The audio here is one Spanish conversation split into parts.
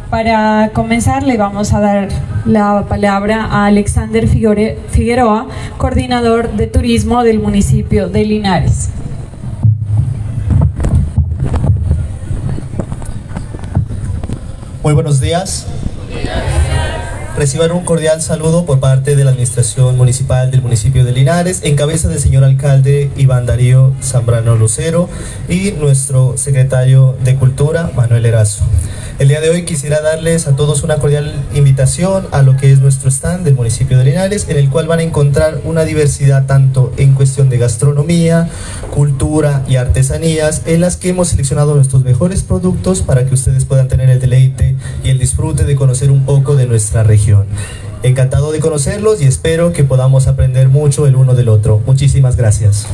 Para comenzar, le vamos a dar la palabra a Alexander Figueroa, coordinador de turismo del municipio de Linares. Muy buenos días. Reciban un cordial saludo por parte de la Administración Municipal del municipio de Linares, en cabeza del señor alcalde Iván Darío Zambrano Lucero y nuestro secretario de Cultura, Manuel Erazo. El día de hoy quisiera darles a todos una cordial invitación a lo que es nuestro stand del municipio de Linares, en el cual van a encontrar una diversidad tanto en cuestión de gastronomía, cultura y artesanías, en las que hemos seleccionado nuestros mejores productos para que ustedes puedan tener el deleite y el disfrute de conocer un poco de nuestra región. Encantado de conocerlos y espero que podamos aprender mucho el uno del otro. Muchísimas gracias.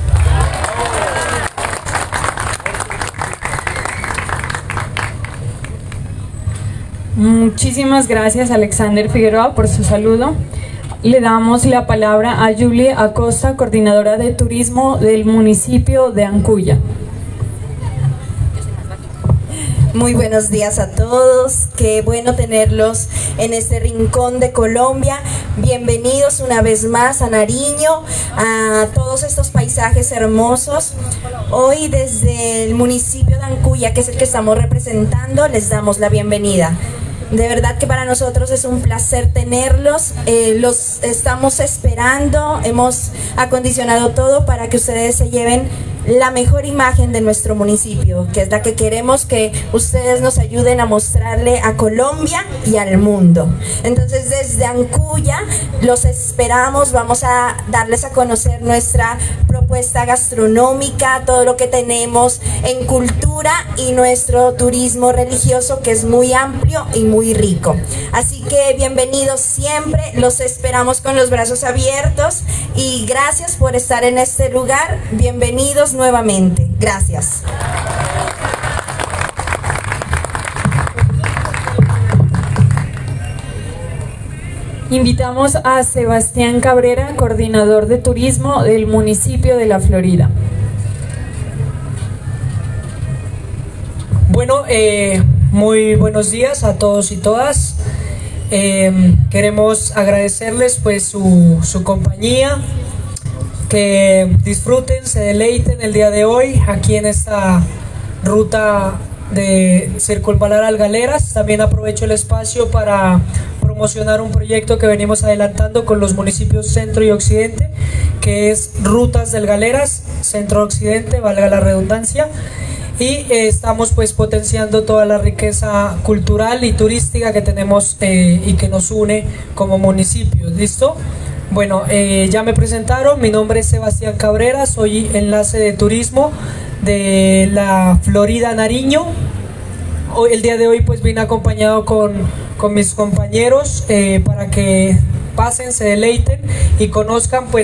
Muchísimas gracias, Alexander Figueroa, por su saludo. Le damos la palabra a Julie Acosta, coordinadora de turismo del municipio de Ancuya. Muy buenos días a todos, qué bueno tenerlos en este rincón de Colombia. Bienvenidos una vez más a Nariño, a todos estos paisajes hermosos. Hoy desde el municipio de Ancuya, que es el que estamos representando, les damos la bienvenida. De verdad que para nosotros es un placer tenerlos, los estamos esperando, hemos acondicionado todo para que ustedes se lleven la mejor imagen de nuestro municipio, que es la que queremos que ustedes nos ayuden a mostrarle a Colombia y al mundo. Entonces desde Ancuya los esperamos, vamos a darles a conocer nuestra propuesta gastronómica, todo lo que tenemos en cultura y nuestro turismo religioso, que es muy amplio y muy rico. Así que bienvenidos siempre, los esperamos con los brazos abiertos y gracias por estar en este lugar. Bienvenidos nuevamente. Gracias. Invitamos a Sebastián Cabrera, coordinador de turismo del municipio de La Florida. Bueno, muy buenos días a todos y todas. Queremos agradecerles pues su compañía, que disfruten, se deleiten el día de hoy aquí en esta ruta de Circunvalar al Galeras. También aprovecho el espacio para promocionar un proyecto que venimos adelantando con los municipios Centro y Occidente, que es Rutas del Galeras, Centro-Occidente, valga la redundancia. Y estamos pues potenciando toda la riqueza cultural y turística que tenemos y que nos une como municipios. ¿Listo? Bueno, ya me presentaron, mi nombre es Sebastián Cabrera, soy enlace de turismo de La Florida, Nariño. Hoy, el día de hoy pues vine acompañado con mis compañeros para que pasen, se deleiten y conozcan pues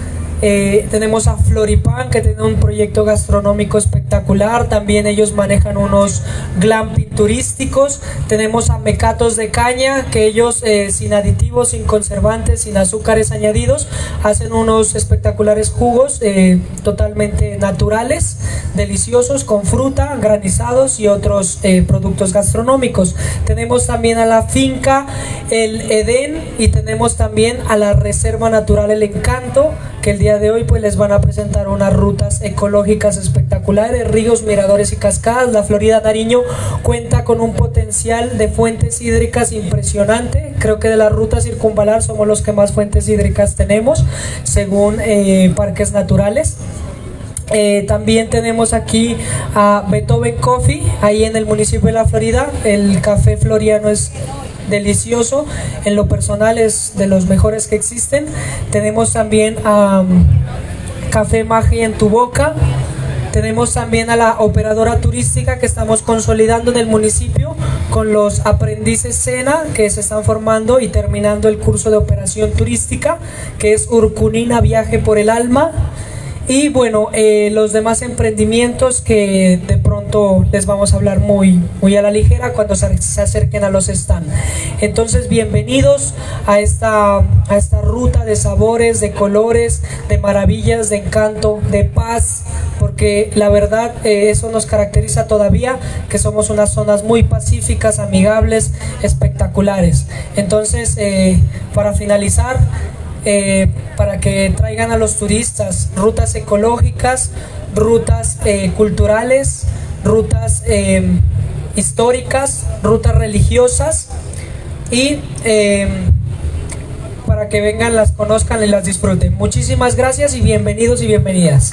tenemos a Floripan, que tiene un proyecto gastronómico espectacular. También ellos manejan unos glamping turísticos. Tenemos a Mecatos de Caña, que ellos sin aditivos, sin conservantes, sin azúcares añadidos, hacen unos espectaculares jugos totalmente naturales, deliciosos, con fruta, granizados y otros productos gastronómicos. Tenemos también a la finca El Edén y tenemos también a la Reserva Natural El Encanto, que el día de hoy pues les van a presentar unas rutas ecológicas espectaculares, ríos, miradores y cascadas. La Florida, Nariño, cuenta con un potencial de fuentes hídricas impresionante. Creo que de la ruta circunvalar somos los que más fuentes hídricas tenemos, según parques naturales. También tenemos aquí a Beethoven Coffee, ahí en el municipio de La Florida. El café floriano es delicioso, en lo personal es de los mejores que existen. Tenemos también a Café Magia en tu Boca. Tenemos también a la operadora turística que estamos consolidando en el municipio con los aprendices SENA que se están formando y terminando el curso de operación turística, que es Urcunina Viaje por el Alma. Y bueno, los demás emprendimientos que de pronto pronto les vamos a hablar muy a la ligera cuando se acerquen a los stands. Entonces, bienvenidos a esta ruta de sabores, de colores, de maravillas, de encanto, de paz, porque la verdad eso nos caracteriza todavía, que somos unas zonas muy pacíficas, amigables, espectaculares. Entonces, para finalizar, para que traigan a los turistas rutas ecológicas, rutas culturales, rutas históricas, rutas religiosas, y para que vengan, las conozcan y las disfruten. Muchísimas gracias y bienvenidos y bienvenidas.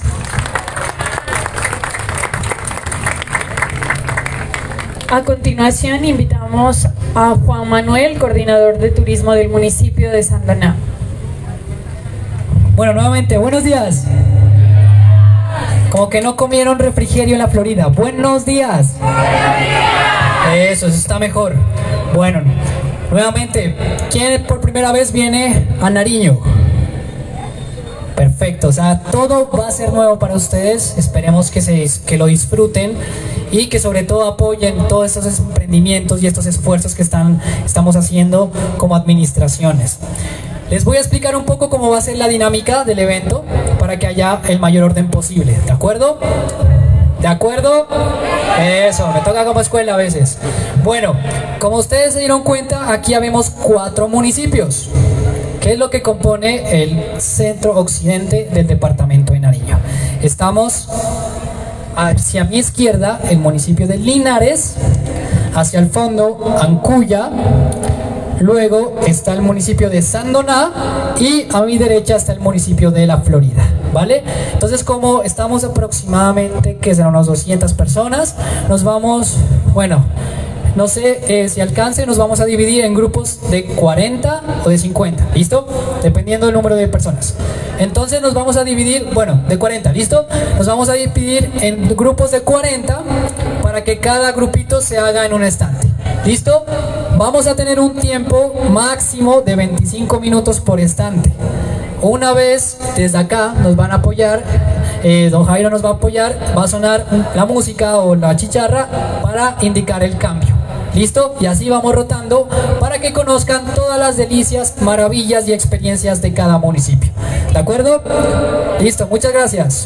A continuación invitamos a Juan Manuel, coordinador de turismo del municipio de Sandoná. Bueno, nuevamente, buenos días. Como que no comieron refrigerio en la Florida. Buenos días. Eso está mejor. Bueno, nuevamente, ¿quién por primera vez viene a Nariño? Perfecto, o sea, todo va a ser nuevo para ustedes. Esperemos que lo disfruten y que sobre todo apoyen todos estos emprendimientos y estos esfuerzos que estamos haciendo como administraciones. Les voy a explicar un poco cómo va a ser la dinámica del evento para que haya el mayor orden posible. ¿De acuerdo? ¿De acuerdo? Eso, me toca como escuela a veces. Bueno, como ustedes se dieron cuenta, aquí habemos 4 municipios, que es lo que compone el centro occidente del departamento de Nariño. Estamos hacia mi izquierda el municipio de Linares, hacia el fondo Ancuya, luego está el municipio de Sandoná y a mi derecha está el municipio de La Florida, ¿vale? Entonces, como estamos aproximadamente, que serán unas 200 personas, nos vamos, bueno, no sé si alcance, nos vamos a dividir en grupos de 40 o de 50, ¿listo? Dependiendo del número de personas. Entonces nos vamos a dividir, bueno, de 40, ¿listo? Nos vamos a dividir en grupos de 40 para que cada grupito se haga en un estante, ¿listo? Vamos a tener un tiempo máximo de 25 minutos por estante. Una vez desde acá nos van a apoyar, don Jairo nos va a apoyar, va a sonar la música o la chicharra para indicar el cambio. ¿Listo? Y así vamos rotando para que conozcan todas las delicias, maravillas y experiencias de cada municipio. ¿De acuerdo? Listo, muchas gracias.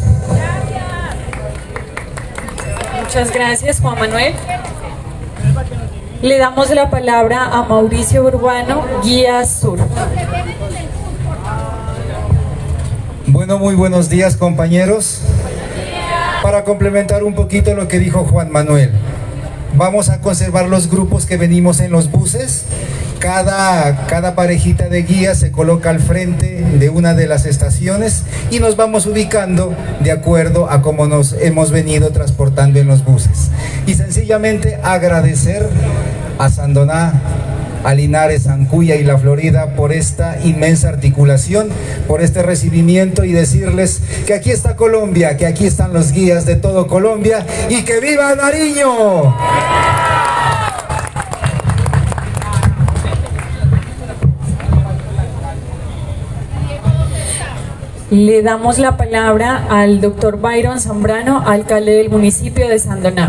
Muchas gracias, Juan Manuel. Le damos la palabra a Mauricio Urbano, guía sur. Bueno, muy buenos días, compañeros. Para complementar un poquito lo que dijo Juan Manuel, vamos a conservar los grupos que venimos en los buses. Cada parejita de guías se coloca al frente de una de las estaciones y nos vamos ubicando de acuerdo a cómo nos hemos venido transportando en los buses. Y sencillamente agradecer a Sandoná, a Linares, Ancuya y La Florida por esta inmensa articulación, por este recibimiento, y decirles que aquí está Colombia, que aquí están los guías de todo Colombia y que ¡viva Nariño! Le damos la palabra al doctor Byron Zambrano, alcalde del municipio de Sandoná.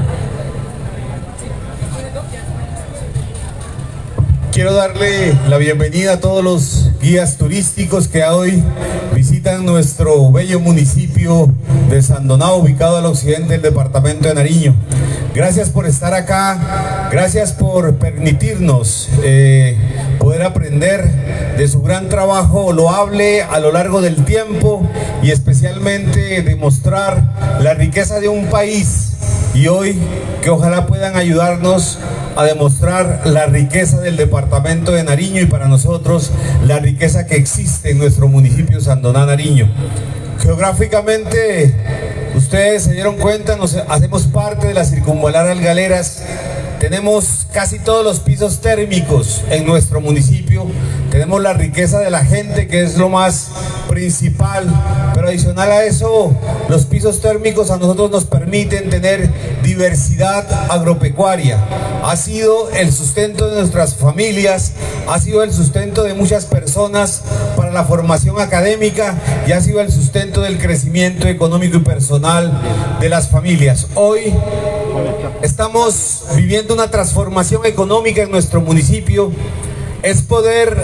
Quiero darle la bienvenida a todos los guías turísticos que hoy visitan nuestro bello municipio de Sandoná, ubicado al occidente del departamento de Nariño. Gracias por estar acá, gracias por permitirnos poder aprender de su gran trabajo loable a lo largo del tiempo y especialmente demostrar la riqueza de un país, y hoy que ojalá puedan ayudarnos a demostrar la riqueza del departamento de Nariño y para nosotros la riqueza que existe en nuestro municipio Sandoná, Nariño. Geográficamente, ustedes se dieron cuenta, nos hacemos parte de la circunvalar Algaleras. Tenemos casi todos los pisos térmicos en nuestro municipio. Tenemos la riqueza de la gente, que es lo más principal, pero adicional a eso, los pisos térmicos a nosotros nos permiten tener diversidad agropecuaria. Ha sido el sustento de nuestras familias, ha sido el sustento de muchas personas para la formación académica y ha sido el sustento del crecimiento económico y personal de las familias. Hoy estamos viviendo una transformación económica en nuestro municipio, es poder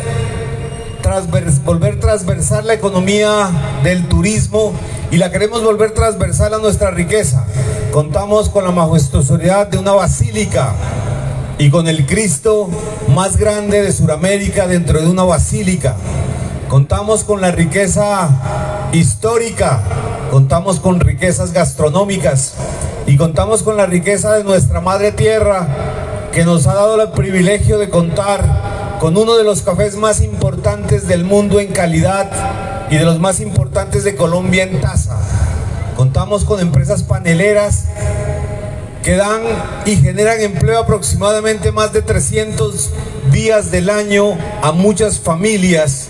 volver transversal la economía del turismo y la queremos volver transversal a nuestra riqueza. Contamos con la majestuosidad de una basílica y con el Cristo más grande de Sudamérica dentro de una basílica. Contamos con la riqueza histórica, contamos con riquezas gastronómicas y contamos con la riqueza de nuestra madre tierra, que nos ha dado el privilegio de contar con uno de los cafés más importantes del mundo en calidad y de los más importantes de Colombia en taza. Contamos con empresas paneleras que dan y generan empleo aproximadamente más de 300 días del año a muchas familias,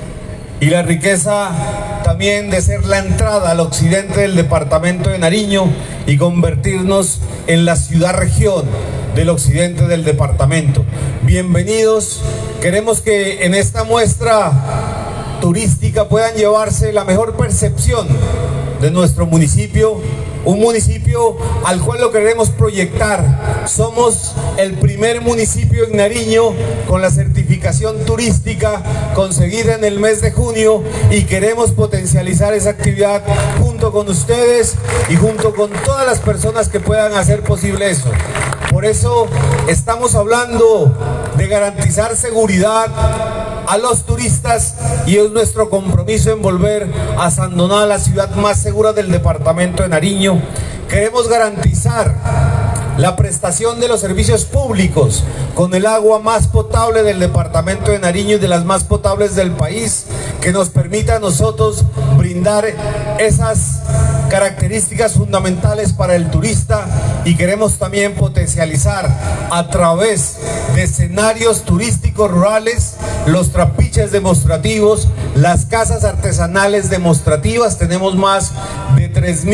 y la riqueza también de ser la entrada al occidente del departamento de Nariño y convertirnos en la ciudad-región del occidente del departamento. Bienvenidos, queremos que en esta muestra turística puedan llevarse la mejor percepción de nuestro municipio, un municipio al cual lo queremos proyectar. Somos el primer municipio en Nariño con la certificación turística conseguida en el mes de junio, y queremos potencializar esa actividad junto con ustedes y junto con todas las personas que puedan hacer posible eso. Por eso estamos hablando de garantizar seguridad a los turistas, y es nuestro compromiso en volver a Sandoná la ciudad más segura del departamento de Nariño. Queremos garantizar la prestación de los servicios públicos con el agua más potable del departamento de Nariño y de las más potables del país, que nos permita a nosotros brindar esas características fundamentales para el turista. Y queremos también potencializar a través de escenarios turísticos rurales los trapiches demostrativos, las casas artesanales demostrativas. Tenemos más de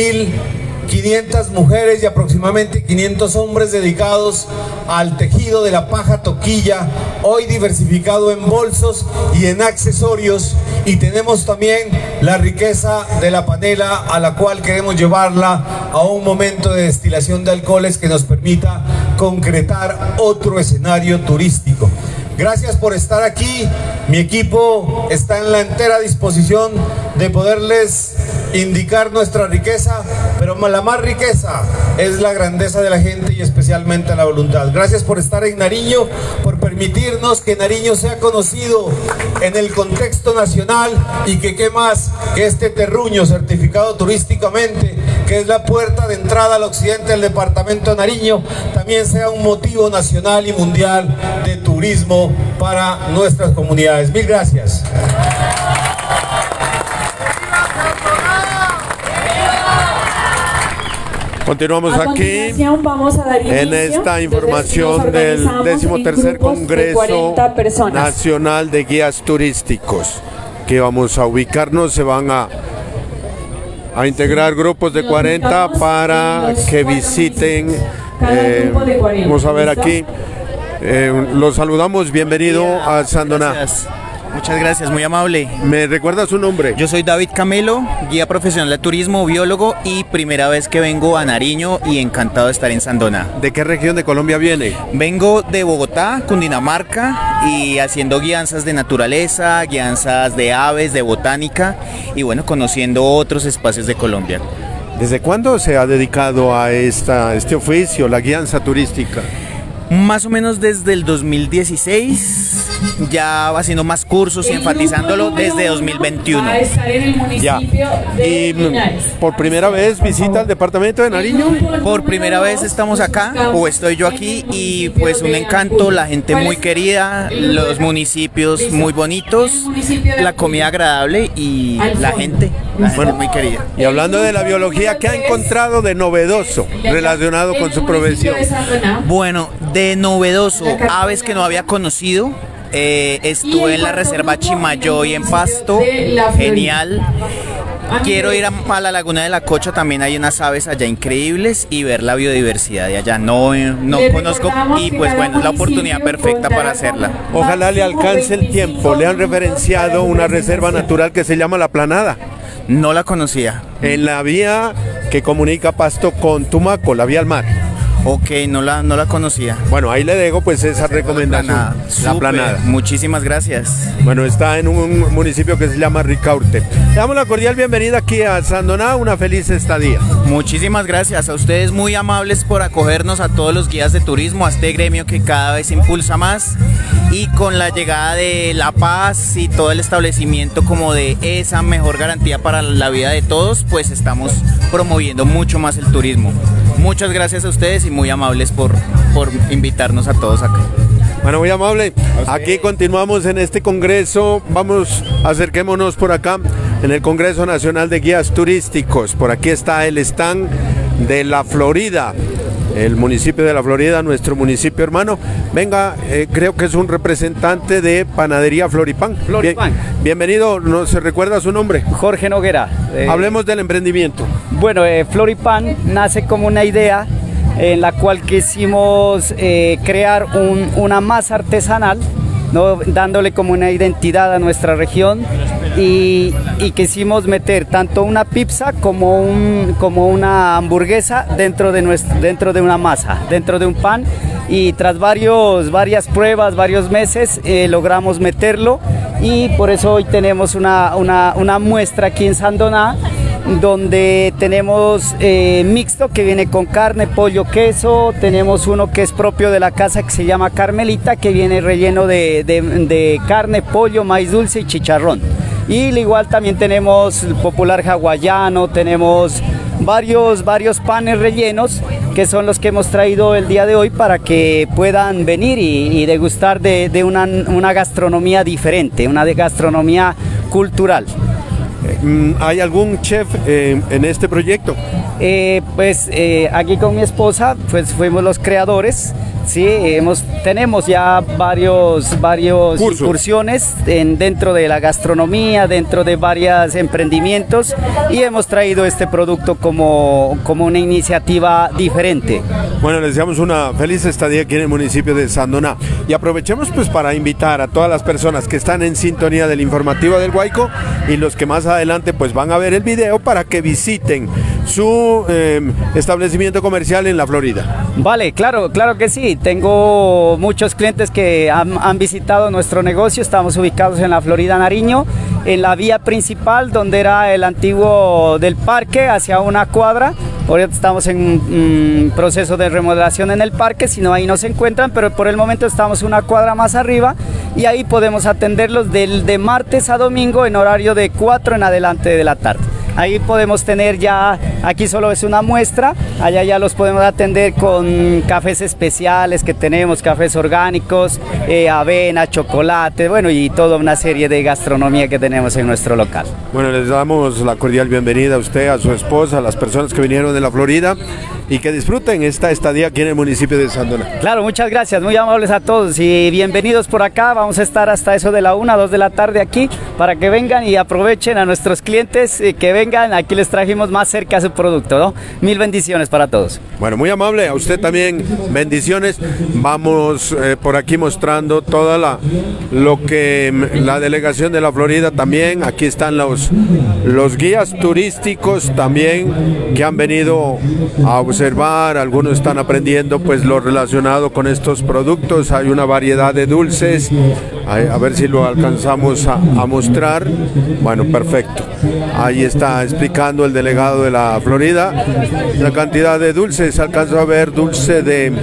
3.500 mujeres y aproximadamente 500 hombres dedicados al tejido de la paja toquilla, hoy diversificado en bolsos y en accesorios. Y tenemos también la riqueza de la panela, a la cual queremos llevarla a un momento de destilación de alcoholes que nos permita concretar otro escenario turístico. Gracias por estar aquí. Mi equipo está en la entera disposición de poderles indicar nuestra riqueza, pero la más riqueza es la grandeza de la gente y especialmente la voluntad. Gracias por estar en Nariño, por permitirnos que Nariño sea conocido en el contexto nacional, y que qué más que este terruño certificado turísticamente, que es la puerta de entrada al occidente del departamento de Nariño, también sea un motivo nacional y mundial de turismo para nuestras comunidades. Mil gracias. Continuamos aquí vamos a dar en esta información del 13º Congreso Nacional de Guías Turísticos, que vamos a ubicarnos. Se van a integrar grupos de 40 para que visiten. Vamos a ver aquí. Los saludamos, bienvenido a Sandoná. Gracias. Muchas gracias, muy amable. ¿Me recuerda su nombre? Yo soy David Camelo, guía profesional de turismo, biólogo, y primera vez que vengo a Nariño y encantado de estar en Sandoná. ¿De qué región de Colombia viene? Vengo de Bogotá, Cundinamarca, y haciendo guianzas de naturaleza, guianzas de aves, de botánica, y bueno, conociendo otros espacios de Colombia. ¿Desde cuándo se ha dedicado a este oficio, la guianza turística? Más o menos desde el 2016, ya haciendo más cursos y enfatizándolo desde 2021. Va a estar en el municipio de Linares. ¿Por primera vez visita el departamento de Nariño? Por primera vez estamos acá, o estoy yo aquí, y pues un encanto, la gente muy querida, los municipios muy bonitos, la comida agradable y la gente muy querida. Y hablando de la biología, ¿qué ha encontrado de novedoso relacionado con su profesión? Bueno, de novedoso, aves que no había conocido. Estuve en la reserva Chimayoy en Pasto, genial. Quiero ir a la laguna de la Cocha, también hay unas aves allá increíbles, y ver la biodiversidad de allá. No conozco, y pues bueno, es la oportunidad perfecta para hacerla. Ojalá le alcance el tiempo. Le han referenciado una reserva natural que se llama La Planada. No la conocía. En la vía que comunica Pasto con Tumaco, la vía al mar. Ok, no la conocía. Bueno, ahí le dejo pues esa recomendación. La Planada. Muchísimas gracias. Bueno, está en un municipio que se llama Ricaurte. Le damos la cordial bienvenida aquí a Sandoná, una feliz estadía. Muchísimas gracias a ustedes, muy amables por acogernos, a todos los guías de turismo, a este gremio que cada vez impulsa más, y con la llegada de la paz y todo el establecimiento como de esa mejor garantía para la vida de todos, pues estamos promoviendo mucho más el turismo. Muchas gracias a ustedes y muy amables por invitarnos a todos acá. Bueno, muy amable. Aquí continuamos en este congreso. Vamos, acerquémonos por acá en el Congreso Nacional de Guías Turísticos. Por aquí está el stand de La Florida, el municipio de La Florida, nuestro municipio hermano. Venga, creo que es un representante de Panadería Floripan. Bienvenido, ¿no se recuerda su nombre? Jorge Noguera. Hablemos del emprendimiento. Bueno, Floripan nace como una idea en la cual quisimos crear una masa artesanal, ¿no? Dándole como una identidad a nuestra región, y quisimos meter tanto una pizza como una hamburguesa dentro de una masa, dentro de un pan, y tras varias pruebas, varios meses, logramos meterlo, y por eso hoy tenemos una muestra aquí en Sandoná, donde tenemos mixto que viene con carne, pollo, queso. Tenemos uno que es propio de la casa que se llama Carmelita, que viene relleno de carne, pollo, maíz dulce y chicharrón. Y al igual también tenemos el popular hawaiano, tenemos varios panes rellenos, que son los que hemos traído el día de hoy para que puedan venir y degustar de una gastronomía diferente, una gastronomía cultural. ¿Hay algún chef en este proyecto? Aquí con mi esposa pues fuimos los creadores. Sí, tenemos ya varios incursiones dentro de la gastronomía, dentro de varios emprendimientos, y hemos traído este producto como una iniciativa diferente. Bueno, les deseamos una feliz estadía aquí en el municipio de Sandoná, y aprovechemos pues para invitar a todas las personas que están en sintonía del informativo del Guayco y los que más adelante pues van a ver el video para que visiten su establecimiento comercial en La Florida. Vale, claro que sí. Tengo muchos clientes que han visitado nuestro negocio. Estamos ubicados en La Florida, Nariño, en la vía principal donde era el antiguo del parque, hacia una cuadra. Ahorita estamos en un proceso de remodelación en el parque, si no ahí no se encuentran, pero por el momento estamos una cuadra más arriba, y ahí podemos atenderlos de martes a domingo en horario de 4 en adelante de la tarde. Ahí podemos tener ya, aquí solo es una muestra, allá ya los podemos atender con cafés especiales que tenemos, cafés orgánicos, avena, chocolate, bueno, y toda una serie de gastronomía que tenemos en nuestro local. Bueno, les damos la cordial bienvenida a usted, a su esposa, a las personas que vinieron de La Florida, y que disfruten esta estadía aquí en el municipio de Sandoná. Claro, muchas gracias, muy amables a todos y bienvenidos por acá. Vamos a estar hasta eso de la 1, 2 de la tarde aquí para que vengan y aprovechen a nuestros clientes, que vengan, aquí les trajimos más cerca su producto, ¿no? Mil bendiciones para todos. Bueno, muy amable, a usted también bendiciones. Vamos por aquí mostrando toda lo que la delegación de La Florida también. Aquí están los guías turísticos también que han venido a observar, algunos están aprendiendo pues lo relacionado con estos productos. Hay una variedad de dulces, a ver si lo alcanzamos a mostrar. Bueno, perfecto, ahí está explicando el delegado de La Florida la cantidad de dulces. Alcanzo a ver dulce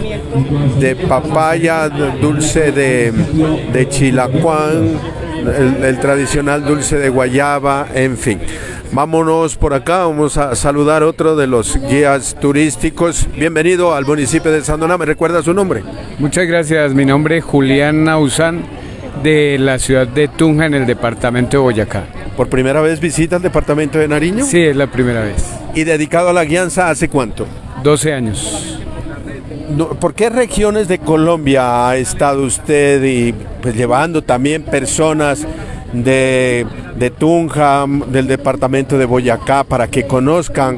de papaya, dulce de chilacuán, el tradicional dulce de guayaba, en fin. Vámonos por acá, vamos a saludar otro de los guías turísticos. Bienvenido al municipio de Sandoná, ¿me recuerda su nombre? Muchas gracias, mi nombre es Julián Nauzán, de la ciudad de Tunja, en el departamento de Boyacá. ¿Por primera vez visita el departamento de Nariño? Sí, es la primera vez. ¿Y dedicado a la guianza hace cuánto? 12 años. ¿Por qué regiones de Colombia ha estado usted y pues llevando también personas de Tunja, del departamento de Boyacá, para que conozcan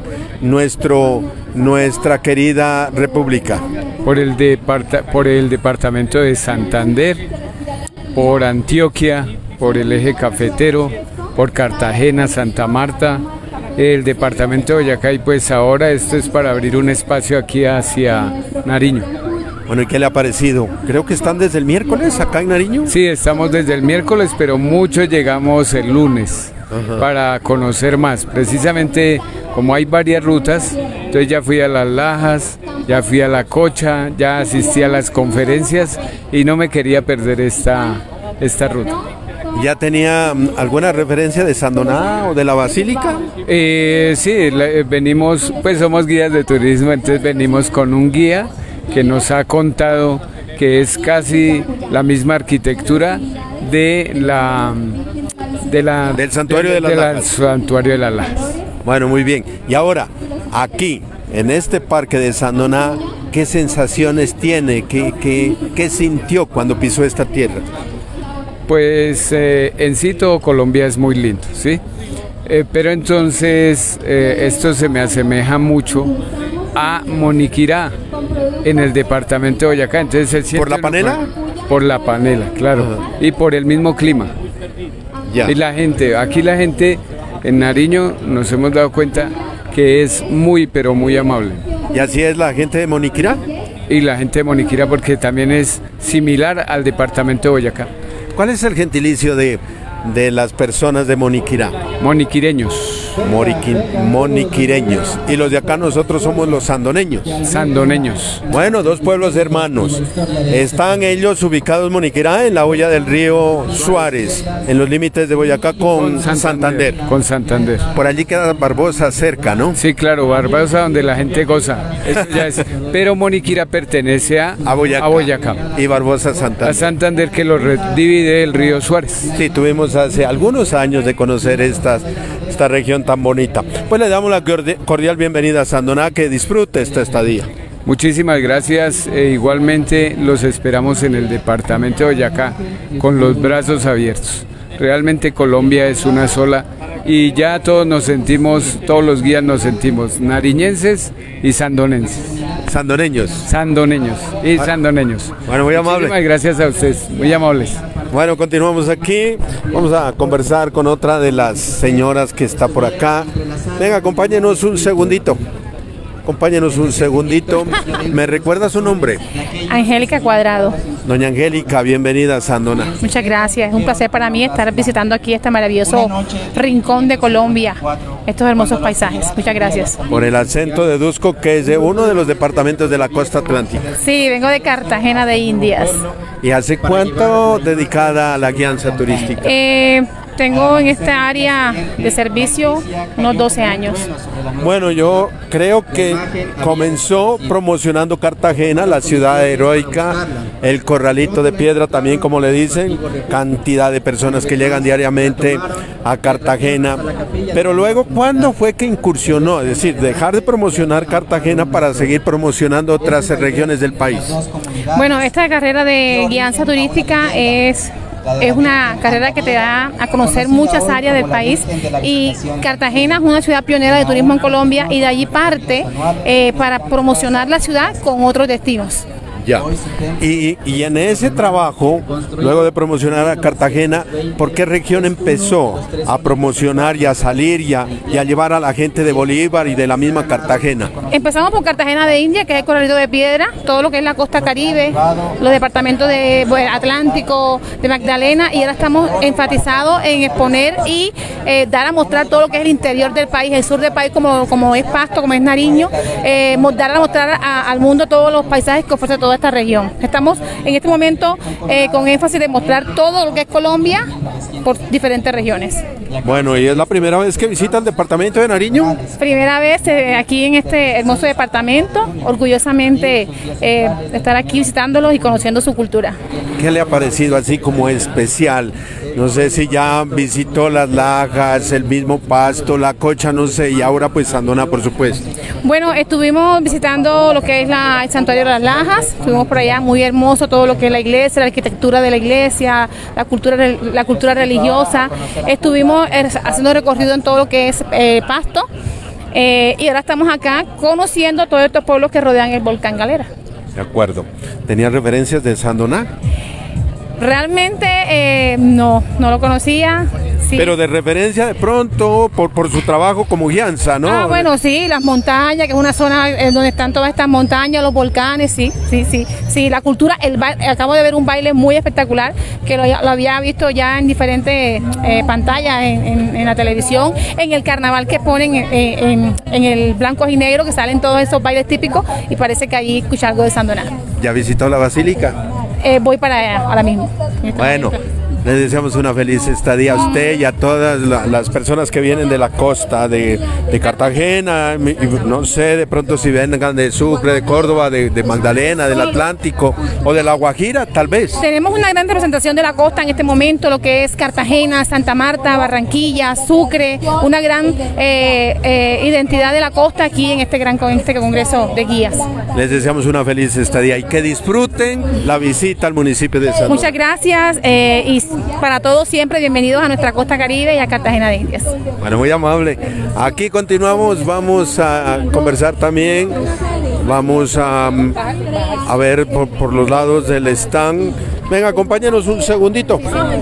nuestra querida república? Por el departamento de Santander, por Antioquia, por el eje cafetero, por Cartagena, Santa Marta, el departamento de Boyacá, y pues ahora esto es para abrir un espacio aquí hacia Nariño. Bueno, ¿y qué le ha parecido? Creo que están desde el miércoles acá en Nariño. Sí, estamos desde el miércoles, pero muchos llegamos el lunes. Ajá. Para conocer más. Precisamente como hay varias rutas, entonces ya fui a Las Lajas, ya fui a La Cocha, ya asistí a las conferencias y no me quería perder esta ruta. ¿Ya tenía alguna referencia de Sandoná o de la Basílica? Sí, venimos, pues somos guías de turismo, entonces venimos con un guía que nos ha contado que es casi la misma arquitectura del santuario de las Lajas. Santuario de las Lajas. Bueno, muy bien. Y ahora, aquí, en este parque de Sandoná, ¿qué sensaciones tiene? ¿Qué sintió cuando pisó esta tierra? Pues en sí todo Colombia es muy lindo, ¿sí? Pero entonces esto se me asemeja mucho a Moniquirá, en el departamento de Boyacá. Entonces, ¿por la panela? Por la panela, claro. Y por el mismo clima. Ya. Y la gente, aquí la gente en Nariño nos hemos dado cuenta que es muy, pero muy amable. ¿Y así es la gente de Moniquirá? Y la gente de Moniquirá, porque también es similar al departamento de Boyacá. ¿Cuál es el gentilicio de las personas de Moniquirá? Moniquireños. Moniquireños. Y los de acá nosotros somos los sandoneños. Sandoneños. Bueno, dos pueblos hermanos. Están ellos ubicados Moniquirá en la hoya del río Suárez, en los límites de Boyacá con Santander. Con Santander. Por allí queda Barbosa cerca, ¿no? Sí, claro, Barbosa donde la gente goza. Eso ya es. Pero Moniquirá pertenece a Boyacá. Y Barbosa a Santander. A Santander, que lo divide el río Suárez. Sí, tuvimos hace algunos años de conocer esta región tan bonita. Pues le damos la cordial bienvenida a Sandoná, que disfrute esta estadía. Muchísimas gracias, igualmente los esperamos en el departamento de Boyacá con los brazos abiertos. Realmente Colombia es una sola y ya todos nos sentimos, todos los guías nos sentimos nariñenses y sandonenses. Sandoneños. Sandoneños y sandoneños. Bueno, muy amable. Muchísimas gracias a ustedes, muy amables. Bueno, continuamos aquí, vamos a conversar con otra de las señoras que está por acá. Venga, acompáñenos un segundito. ¿Me recuerda su nombre? Angélica Cuadrado. Doña Angélica, bienvenida a Sandoná. Muchas gracias, es un placer para mí estar visitando aquí este maravilloso rincón de Colombia, estos hermosos paisajes. Muchas gracias. Por el acento deduzco que es de uno de los departamentos de la costa atlántica. Sí, vengo de Cartagena de Indias. ¿Y hace cuánto dedicada a la guianza turística? Tengo en esta área de servicio unos 12 años. Bueno, yo creo que comenzó promocionando Cartagena, la ciudad heroica, el corralito de piedra también, como le dicen, cantidad de personas que llegan diariamente a Cartagena. Pero luego, ¿cuándo fue que incursionó? Es decir, dejar de promocionar Cartagena para seguir promocionando otras regiones del país. Bueno, esta carrera de guianza turística es una carrera que te da a conocer muchas áreas del país y Cartagena es una ciudad pionera de turismo en Colombia y de allí parte para promocionar la ciudad con otros destinos. Ya. Y en ese trabajo, luego de promocionar a Cartagena, ¿por qué región empezó a promocionar y a salir y a llevar a la gente de Bolívar y de la misma Cartagena? Empezamos por Cartagena de India, que es el corralito de piedra, todo lo que es la costa caribe, los departamentos de Atlántico, de Magdalena, y ahora estamos enfatizados en exponer y dar a mostrar todo lo que es el interior del país, el sur del país, como es Pasto, como es Nariño, dar a mostrar al mundo todos los paisajes que ofrece toda esta región. Estamos en este momento con énfasis de mostrar todo lo que es Colombia por diferentes regiones. Bueno, ¿y es la primera vez que visita el departamento de Nariño? Primera vez aquí en este hermoso departamento, orgullosamente estar aquí visitándolos y conociendo su cultura. ¿Qué le ha parecido así como especial? No sé si ya visitó Las Lajas, el mismo Pasto, La Cocha, no sé, y ahora pues Sandoná, por supuesto. Bueno, estuvimos visitando lo que es el santuario de Las Lajas, estuvimos por allá, muy hermoso todo lo que es la iglesia, la arquitectura de la iglesia, la cultura religiosa. Estuvimos haciendo recorrido en todo lo que es Pasto y ahora estamos acá conociendo todos estos pueblos que rodean el volcán Galera. De acuerdo. ¿Tenía referencias de Sandoná? Realmente no lo conocía. Sí. Pero de referencia de pronto por su trabajo como guianza, ¿no? Ah, bueno, sí, las montañas, que es una zona donde están todas estas montañas, los volcanes, sí, la cultura, acabo de ver un baile muy espectacular, que lo había visto ya en diferentes pantallas en la televisión, en el carnaval que ponen en el blanco y negro, que salen todos esos bailes típicos, y parece que ahí escuché algo de Sandoná. ¿Ya visitó la basílica? Voy para allá ahora mismo. Bueno, les deseamos una feliz estadía a usted y a todas las personas que vienen de la costa de Cartagena, no sé, de pronto si vengan de Sucre, de Córdoba, de Magdalena, del Atlántico o de La Guajira, tal vez. Tenemos una gran representación de la costa en este momento, lo que es Cartagena, Santa Marta, Barranquilla, Sucre, una gran identidad de la costa aquí en este congreso de guías. Les deseamos una feliz estadía y que disfruten la visita al municipio de Sandoná. Muchas gracias y para todos siempre bienvenidos a nuestra costa caribe y a Cartagena de Indias. Bueno, muy amable. Aquí continuamos, vamos a conversar también, vamos a ver por los lados del stand. Venga, acompáñenos un segundito.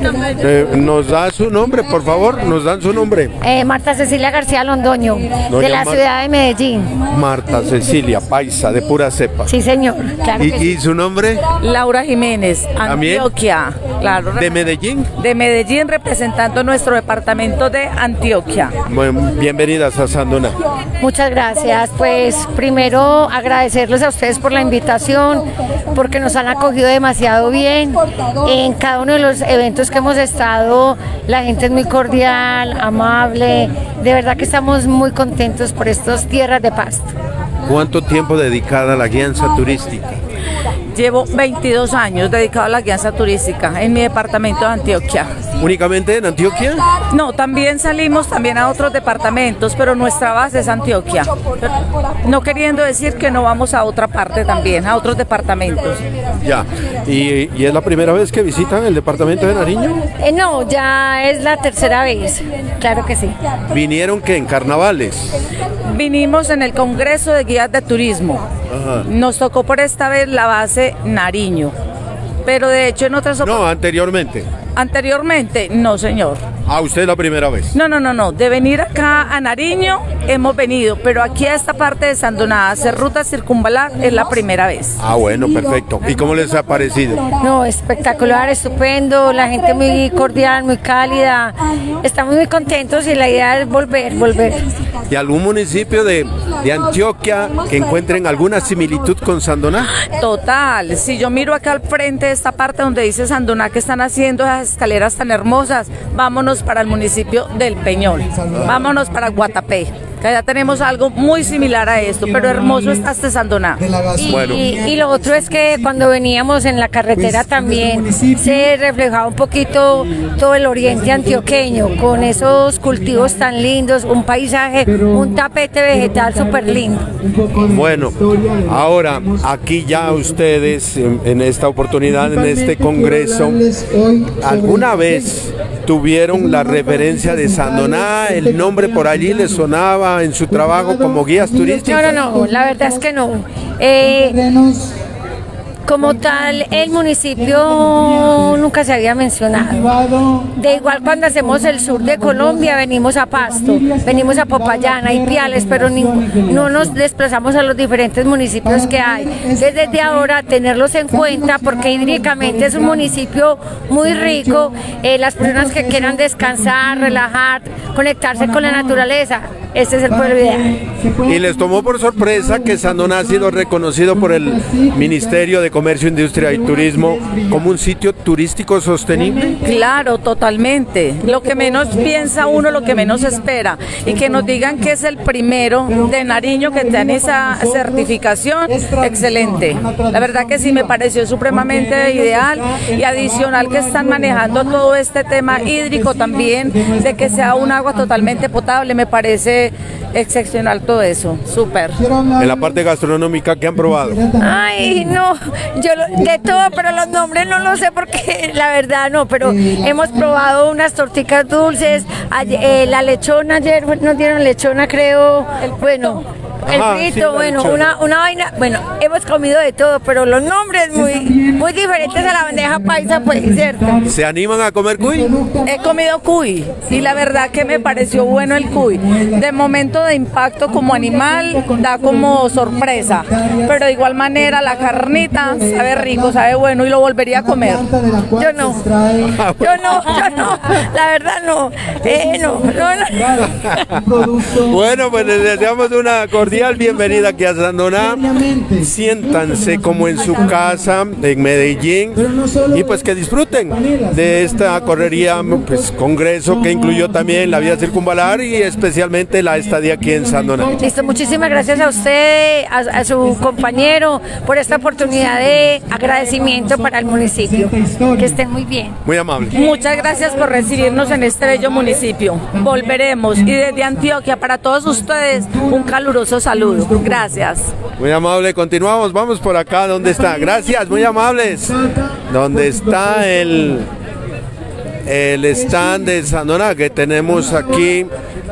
¿Nos da su nombre, por favor? ¿Nos dan su nombre? Marta Cecilia García Londoño, de la ciudad de Medellín. Marta Cecilia, paisa, de pura cepa. Sí, señor. Claro ¿Y su nombre? Laura Jiménez, Antioquia. Claro. ¿De Medellín? De Medellín, representando nuestro departamento de Antioquia. Bueno, bienvenidas a Sandoná. Muchas gracias. Pues primero agradecerles a ustedes por la invitación, porque nos han acogido demasiado bien. En cada uno de los eventos que hemos estado, la gente es muy cordial, amable. De verdad que estamos muy contentos por estas tierras de Pasto. ¿Cuánto tiempo dedicada a la guianza turística? Llevo 22 años dedicado a la guianza turística en mi departamento de Antioquia. ¿Únicamente en Antioquia? No, también salimos también a otros departamentos, pero nuestra base es Antioquia. No queriendo decir que no vamos a otra parte también, a otros departamentos. Ya, ¿y es la primera vez que visitan el departamento de Nariño? No, ya es la tercera vez, claro que sí. ¿Vinieron qué, en carnavales? Vinimos en el Congreso de Guías de Turismo. Ajá. Nos tocó por esta vez la base Nariño, pero de hecho en otras No, anteriormente. Anteriormente, no, señor. Ah, ¿usted es la primera vez? No. De venir acá a Nariño hemos venido, pero aquí a esta parte de Sandoná, hacer ruta circunvalar es la primera vez. Ah, bueno, perfecto. ¿Y cómo les ha parecido? No, espectacular, estupendo, la gente muy cordial, muy cálida. Estamos muy contentos y la idea es volver. ¿Y algún municipio de Antioquia que encuentren alguna similitud con Sandoná? Total, si yo miro acá al frente de esta parte donde dice Sandoná que están haciendo esas escaleras tan hermosas, vámonos para el municipio del Peñol, vámonos para Guatapé, que allá tenemos algo muy similar a esto, pero hermoso está este Sandoná. Y lo otro es que cuando veníamos en la carretera también se reflejaba un poquito todo el oriente antioqueño, con esos cultivos tan lindos, un paisaje, un tapete vegetal súper lindo. Bueno, ahora aquí ya ustedes en esta oportunidad, en este congreso, ¿alguna vez tuvieron la referencia de Sandoná? ¿El nombre por allí les sonaba en su trabajo como guías turísticos? No, la verdad es que no. Como tal, el municipio nunca se había mencionado. De igual cuando hacemos el sur de Colombia, venimos a Pasto, venimos a Popayán, a Ipiales, pero no nos desplazamos a los diferentes municipios que hay. Desde ahora, tenerlos en cuenta, porque hídricamente es un municipio muy rico. Las personas que quieran descansar, relajar, conectarse con la naturaleza, este es el pueblo ideal. ¿Y les tomó por sorpresa que Sandoná ha sido reconocido por el Ministerio de Comercio, Industria y Turismo como un sitio turístico sostenible? Claro, totalmente. Lo que menos piensa uno, lo que menos espera. Y que nos digan que es el primero de Nariño que tiene esa certificación, excelente. La verdad que sí me pareció supremamente ideal, y adicional que están manejando todo este tema hídrico también, de que sea un agua totalmente potable, me parece excepcional todo eso, súper. En la parte gastronómica, ¿qué han probado? Ay, no, de todo, pero los nombres no los sé porque la verdad no, pero hemos probado unas torticas dulces, la lechona, ayer nos dieron lechona creo, bueno, El frito, sí, bueno, una vaina, bueno, hemos comido de todo, pero los nombres muy diferentes a la bandeja paisa, pues, ¿cierto? ¿Se animan a comer cuy? He comido cuy y la verdad que me pareció bueno el cuy. De momento de impacto como animal da como sorpresa, pero de igual manera la carnita sabe rico, sabe bueno y lo volvería a comer. Yo no, la verdad no, Bueno, pues les deseamos una cordial bienvenida aquí a Sandoná. Siéntanse como en su casa en Medellín y pues que disfruten de esta correría, pues congreso que incluyó también la vía circunvalar y especialmente la estadía aquí en Sandoná. Listo, muchísimas gracias a usted, a su compañero por esta oportunidad de agradecimiento para el municipio. Que estén muy bien. Muy amable. Muchas gracias por recibirnos en este bello municipio. Volveremos y desde Antioquia para todos ustedes un caluroso saludo. Gracias. Muy amable, continuamos, vamos por acá, ¿dónde está? Gracias, muy amables. ¿Dónde está el stand de Sandoná que tenemos aquí?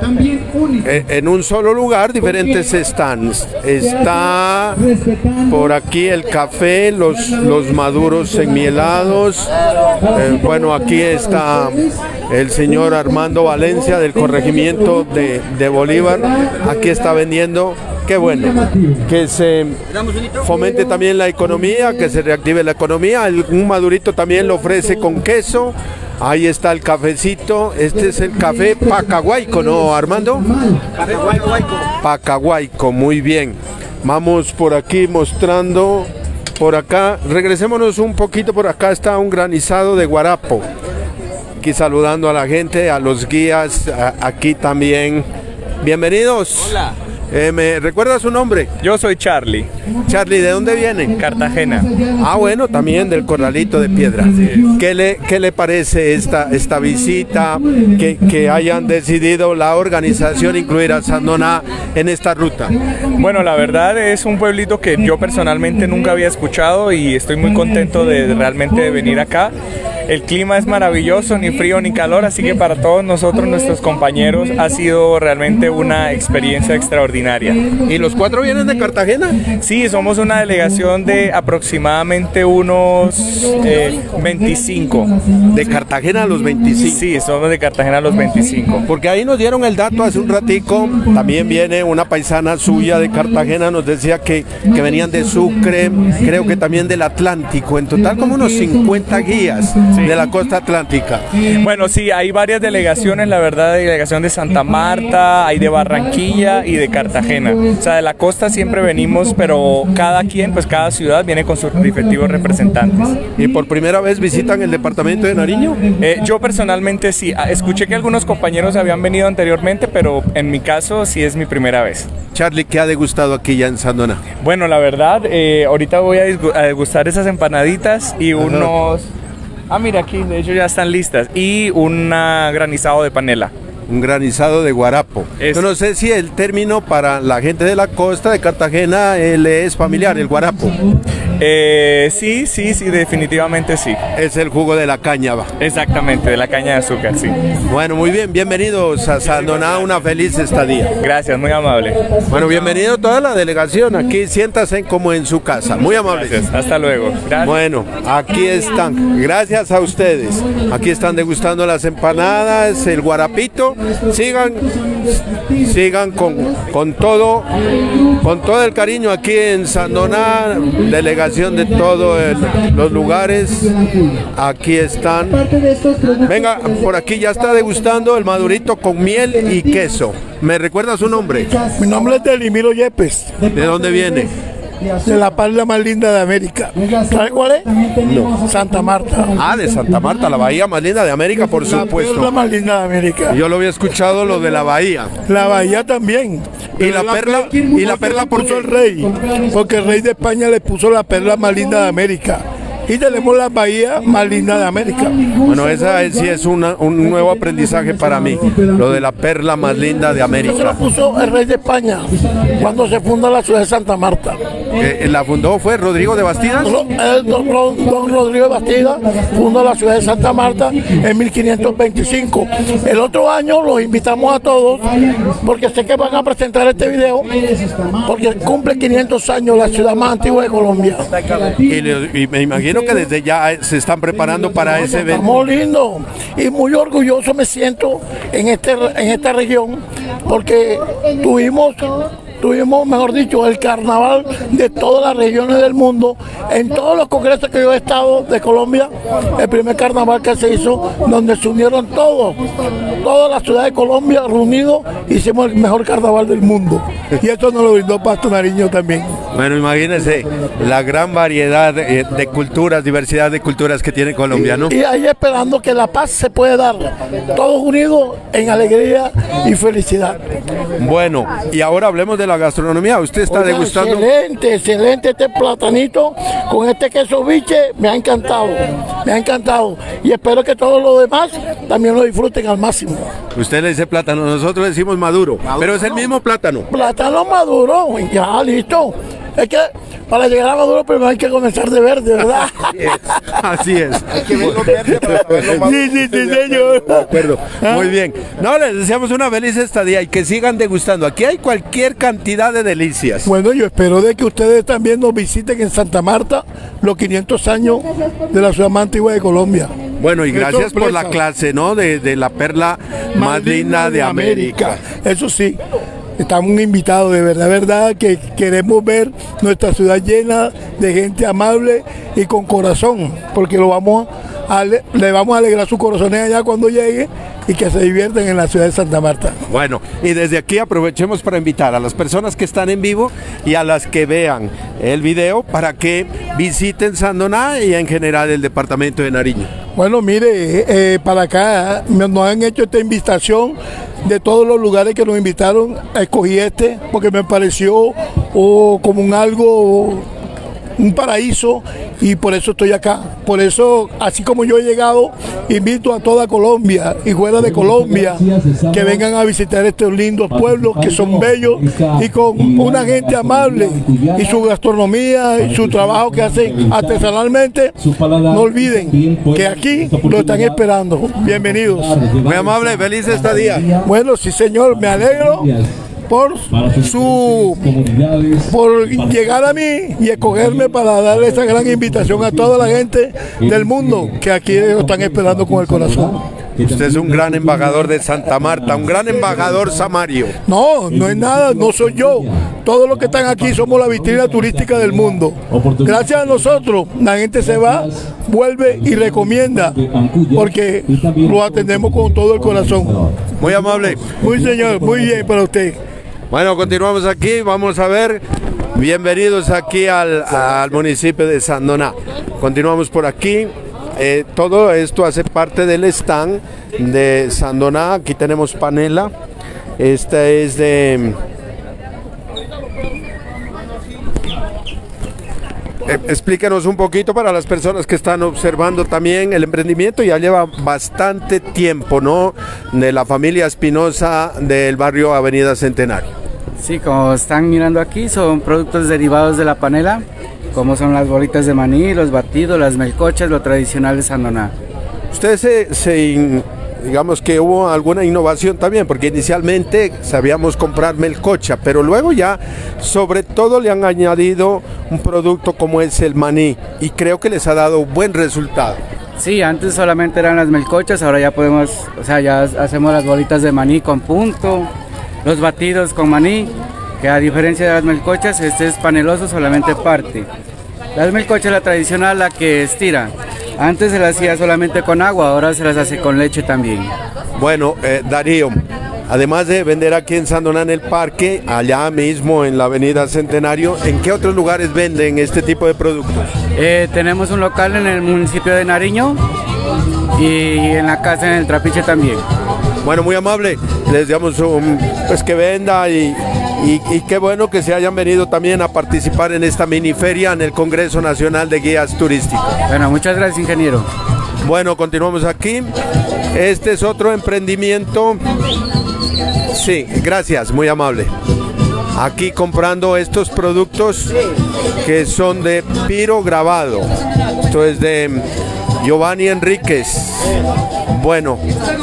En un solo lugar, diferentes stands. Está por aquí el café, los maduros enmielados. Bueno, aquí está el señor Armando Valencia del corregimiento de Bolívar. Aquí está vendiendo. Qué bueno, que se fomente también la economía, que se reactive la economía. Un madurito también lo ofrece con queso. Ahí está el cafecito. Este es el café Pacahuayco, ¿no, Armando? Pacahuayco, muy bien. Vamos por aquí mostrando. Por acá, regresémonos un poquito. Por acá está un granizado de guarapo. Aquí saludando a la gente, a los guías, aquí también. Bienvenidos. Hola. ¿Me recuerda su nombre? Yo soy Charlie. Charlie, ¿de dónde viene? Cartagena. Ah, bueno, también del Corralito de Piedra. Sí. ¿Qué le parece esta visita, que hayan decidido la organización incluir a Sandoná en esta ruta? Bueno, la verdad es un pueblito que yo personalmente nunca había escuchado y estoy muy contento de realmente venir acá. El clima es maravilloso, ni frío ni calor, así que para todos nosotros, nuestros compañeros, ha sido realmente una experiencia extraordinaria. ¿Y los 4 vienen de Cartagena? Sí, somos una delegación de aproximadamente unos 25. ¿De Cartagena a los 25? Sí, somos de Cartagena a los 25. Porque ahí nos dieron el dato hace un ratico, también viene una paisana suya de Cartagena, nos decía que venían de Sucre, creo que también del Atlántico, en total como unos 50 guías. Sí. De la costa atlántica. Bueno, sí, hay varias delegaciones, la verdad, delegación de Santa Marta, hay de Barranquilla y de Cartagena. O sea, de la costa siempre venimos, pero cada ciudad viene con sus respectivos representantes. ¿Y por primera vez visitan el departamento de Nariño? Yo personalmente sí, escuché que algunos compañeros habían venido anteriormente, pero en mi caso sí es mi primera vez. Charlie, ¿qué ha degustado aquí ya en Sandoná? Bueno, la verdad, ahorita voy a degustar esas empanaditas y unos... Ah, mira, aquí de hecho ya están listas. Y un granizado de panela. Un granizado de guarapo. Yo no sé si el término para la gente de la costa de Cartagena le es familiar, el guarapo. Sí, definitivamente sí. Es el jugo de la cáñaba. Exactamente, de la caña de azúcar, sí. Bueno, muy bien, bienvenidos a Sandoná, una feliz estadía. Gracias, muy amable. Bueno, bienvenido toda la delegación, aquí siéntase como en su casa, muy amable. Gracias, hasta luego. Gracias. Bueno, aquí están, gracias a ustedes. Aquí están degustando las empanadas, el guarapito. Sigan con todo el cariño aquí en Sandoná, delegación de todos los lugares. Aquí están. Venga, por aquí ya está degustando el madurito con miel y queso. ¿Me recuerda su nombre? Mi nombre es Delimiro Yepes. ¿De dónde viene? De la parla más linda de América. ¿Sabe cuál es? No. Santa Marta. Ah, de Santa Marta, la bahía más linda de América, por supuesto. La más linda de América. Yo lo había escuchado, lo de la bahía. La bahía también. ¿Y la perla por qué? El rey, porque el rey de España le puso la perla más linda de América. y tenemos la bahía más linda de América. Bueno, esa sí es un nuevo aprendizaje para mí, lo de la perla más linda de América. Eso lo puso el rey de España cuando se funda la ciudad de Santa Marta. ¿La fundó fue Rodrigo de Bastidas? Don Rodrigo de Bastidas fundó la ciudad de Santa Marta en 1525. El otro año los invitamos a todos porque sé que van a presentar este video porque cumple 500 años la ciudad más antigua de Colombia. Y me imagino que desde ya se están preparando para ese evento. Muy lindo y muy orgulloso me siento en esta región porque tuvimos, mejor dicho, el carnaval de todas las regiones del mundo. En todos los congresos que yo he estado de Colombia, el primer carnaval que se hizo, donde se unieron todas las ciudades de Colombia reunidos, hicimos el mejor carnaval del mundo. Y esto nos lo brindó Pasto Nariño también. Bueno, imagínense la gran variedad de culturas, diversidad de culturas que tiene Colombia, ¿no? Y ahí esperando que la paz se pueda dar, todos unidos en alegría y felicidad. Bueno, y ahora hablemos de la gastronomía. Usted está degustando. Excelente este platanito con este queso biche, me ha encantado y espero que todos los demás también lo disfruten al máximo. Usted le dice plátano, nosotros decimos maduro, pero es el mismo plátano. Plátano maduro, ya listo. Es que para llegar a maduro primero hay que comenzar de verde, ¿verdad? Así es. Hay que verlo verde para verlo maduro. Sí, señor. De acuerdo. Muy bien. No, les deseamos una feliz estadía y que sigan degustando. Aquí hay cualquier cantidad de delicias. Bueno, yo espero de que ustedes también nos visiten en Santa Marta los 500 años de la ciudad más antigua de Colombia. Bueno, y gracias por la clase, ¿no? De la perla más linda de América. Eso sí. Estamos invitados, de verdad que queremos ver nuestra ciudad llena de gente amable y con corazón, porque le vamos a alegrar sus corazones allá cuando llegue y que se divierten en la ciudad de Santa Marta. Bueno, y desde aquí aprovechemos para invitar a las personas que están en vivo y a las que vean el video para que visiten Sandoná y en general el departamento de Nariño. Bueno, mire, para acá nos han hecho esta invitación de todos los lugares que nos invitaron. Escogí este porque me pareció como un paraíso y por eso estoy acá. Por eso, así como yo he llegado, invito a toda Colombia y fuera de Colombia que vengan a visitar estos lindos pueblos que son bellos y con una gente amable y su gastronomía y su trabajo que hacen artesanalmente. No olviden que aquí lo están esperando. Bienvenidos. Muy amable, feliz estadía. Bueno, sí señor, me alegro por llegar a mí y escogerme para darle esa gran invitación a toda la gente del mundo que aquí lo están esperando con el corazón. Usted es un gran embajador de Santa Marta, un gran embajador samario. No es nada, no soy yo. Todos los que están aquí somos la vitrina turística del mundo. Gracias a nosotros, la gente se va, vuelve y recomienda, porque lo atendemos con todo el corazón. Muy amable. Muy señor, muy bien para usted. Bueno, continuamos aquí, vamos a ver. Bienvenidos aquí al municipio de Sandoná. Continuamos por aquí. Todo esto hace parte del stand de Sandoná. Aquí tenemos panela. Esta es de... explíquenos un poquito para las personas que están observando también el emprendimiento. Ya lleva bastante tiempo, ¿no? De la familia Espinosa del barrio Avenida Centenario. Sí, como están mirando aquí, son productos derivados de la panela, como son las bolitas de maní, los batidos, las melcochas, lo tradicional de Sandoná. Ustedes digamos que hubo alguna innovación también, porque inicialmente sabíamos comprar melcocha, pero luego ya sobre todo le han añadido un producto como es el maní y creo que les ha dado buen resultado. Sí, antes solamente eran las melcochas, ahora ya podemos, ya hacemos las bolitas de maní con punto, los batidos con maní, que a diferencia de las melcochas, este es paneloso solamente parte. Las melcochas, la tradicional, la que estira. Antes se las hacía solamente con agua, ahora se las hace con leche también. Bueno, Darío, además de vender aquí en Sandoná en el parque, allá mismo en la Avenida Centenario, ¿en qué otros lugares venden este tipo de productos? Tenemos un local en el municipio de Nariño y en la casa en el Trapiche también. Bueno, muy amable, les deseamos pues que venda y y qué bueno que se hayan venido también a participar en esta mini feria en el Congreso Nacional de Guías Turísticos. Bueno, muchas gracias, ingeniero. Bueno, continuamos aquí. Este es otro emprendimiento. Sí, gracias, muy amable. Aquí comprando estos productos que son de pirograbado. Esto es de Giovanni Enríquez. Bueno,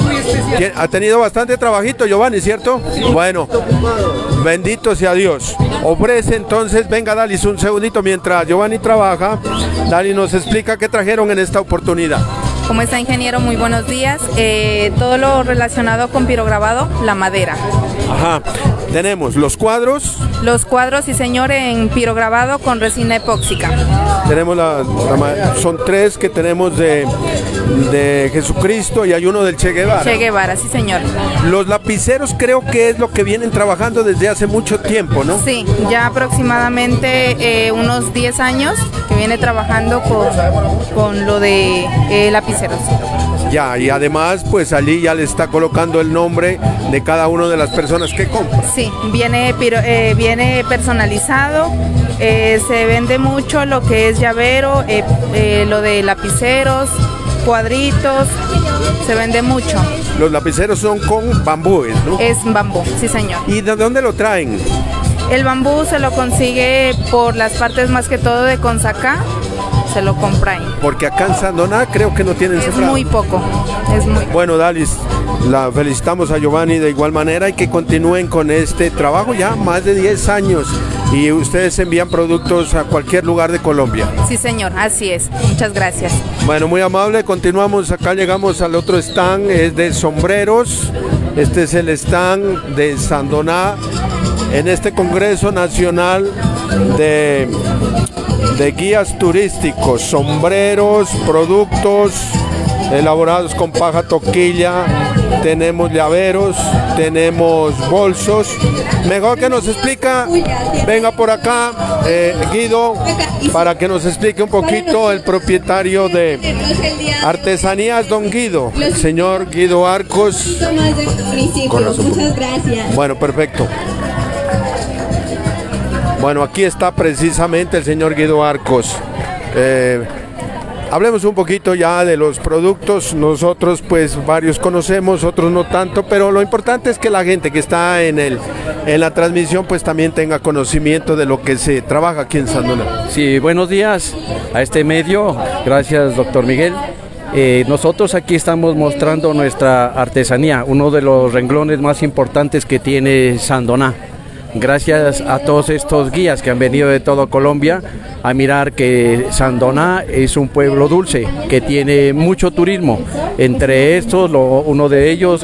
ha tenido bastante trabajito Giovanni, ¿cierto? Bueno, bendito sea Dios. Ofrece entonces, venga Dalis un segundito mientras Giovanni trabaja. Dalis nos explica qué trajeron en esta oportunidad. ¿Cómo está, ingeniero? Muy buenos días. Todo lo relacionado con pirograbado, la madera. Ajá. Tenemos los cuadros. Los cuadros, sí señor, en pirograbado con resina epóxica. Tenemos son 3 que tenemos de Jesucristo y hay uno del Che Guevara. Che Guevara, sí señor. Los lapiceros creo que es lo que vienen trabajando desde hace mucho tiempo, ¿no? Sí, ya aproximadamente unos 10 años que viene trabajando con lo de lapiceros. Ya, y además pues allí ya le está colocando el nombre de cada una de las personas que compran. Sí, viene personalizado, se vende mucho lo que es llavero, lo de lapiceros, cuadritos, se vende mucho. Los lapiceros son con bambúes, ¿no? Es bambú, sí señor. ¿Y de dónde lo traen? El bambú se lo consigue por las partes más que todo de Consacá. Se lo compra ahí. Porque acá en Sandoná creo que no tienen sembrado. Es muy poco, Bueno, Dalis, la felicitamos a Giovanni de igual manera y que continúen con este trabajo ya más de 10 años y ustedes envían productos a cualquier lugar de Colombia. Sí señor, así es, muchas gracias. Bueno, muy amable, continuamos, acá llegamos al otro stand, es de sombreros, este es el stand de Sandoná en este Congreso Nacional de guías turísticos, sombreros, productos elaborados con paja toquilla, tenemos llaveros, tenemos bolsos. Mejor que nos explica, venga por acá Guido, para que nos explique un poquito el propietario de Artesanías Don Guido, el señor Guido Arcos. Muchas gracias. Bueno, perfecto. Bueno, aquí está precisamente el señor Guido Arcos. Hablemos un poquito ya de los productos. Nosotros pues varios conocemos, otros no tanto, pero lo importante es que la gente que está en la transmisión pues también tenga conocimiento de lo que se trabaja aquí en Sandoná. Sí, buenos días a este medio. Gracias, doctor Miguel. Nosotros aquí estamos mostrando nuestra artesanía, uno de los renglones más importantes que tiene Sandoná. Gracias a todos estos guías que han venido de toda Colombia a mirar que Sandoná es un pueblo dulce que tiene mucho turismo. Entre estos, uno de ellos,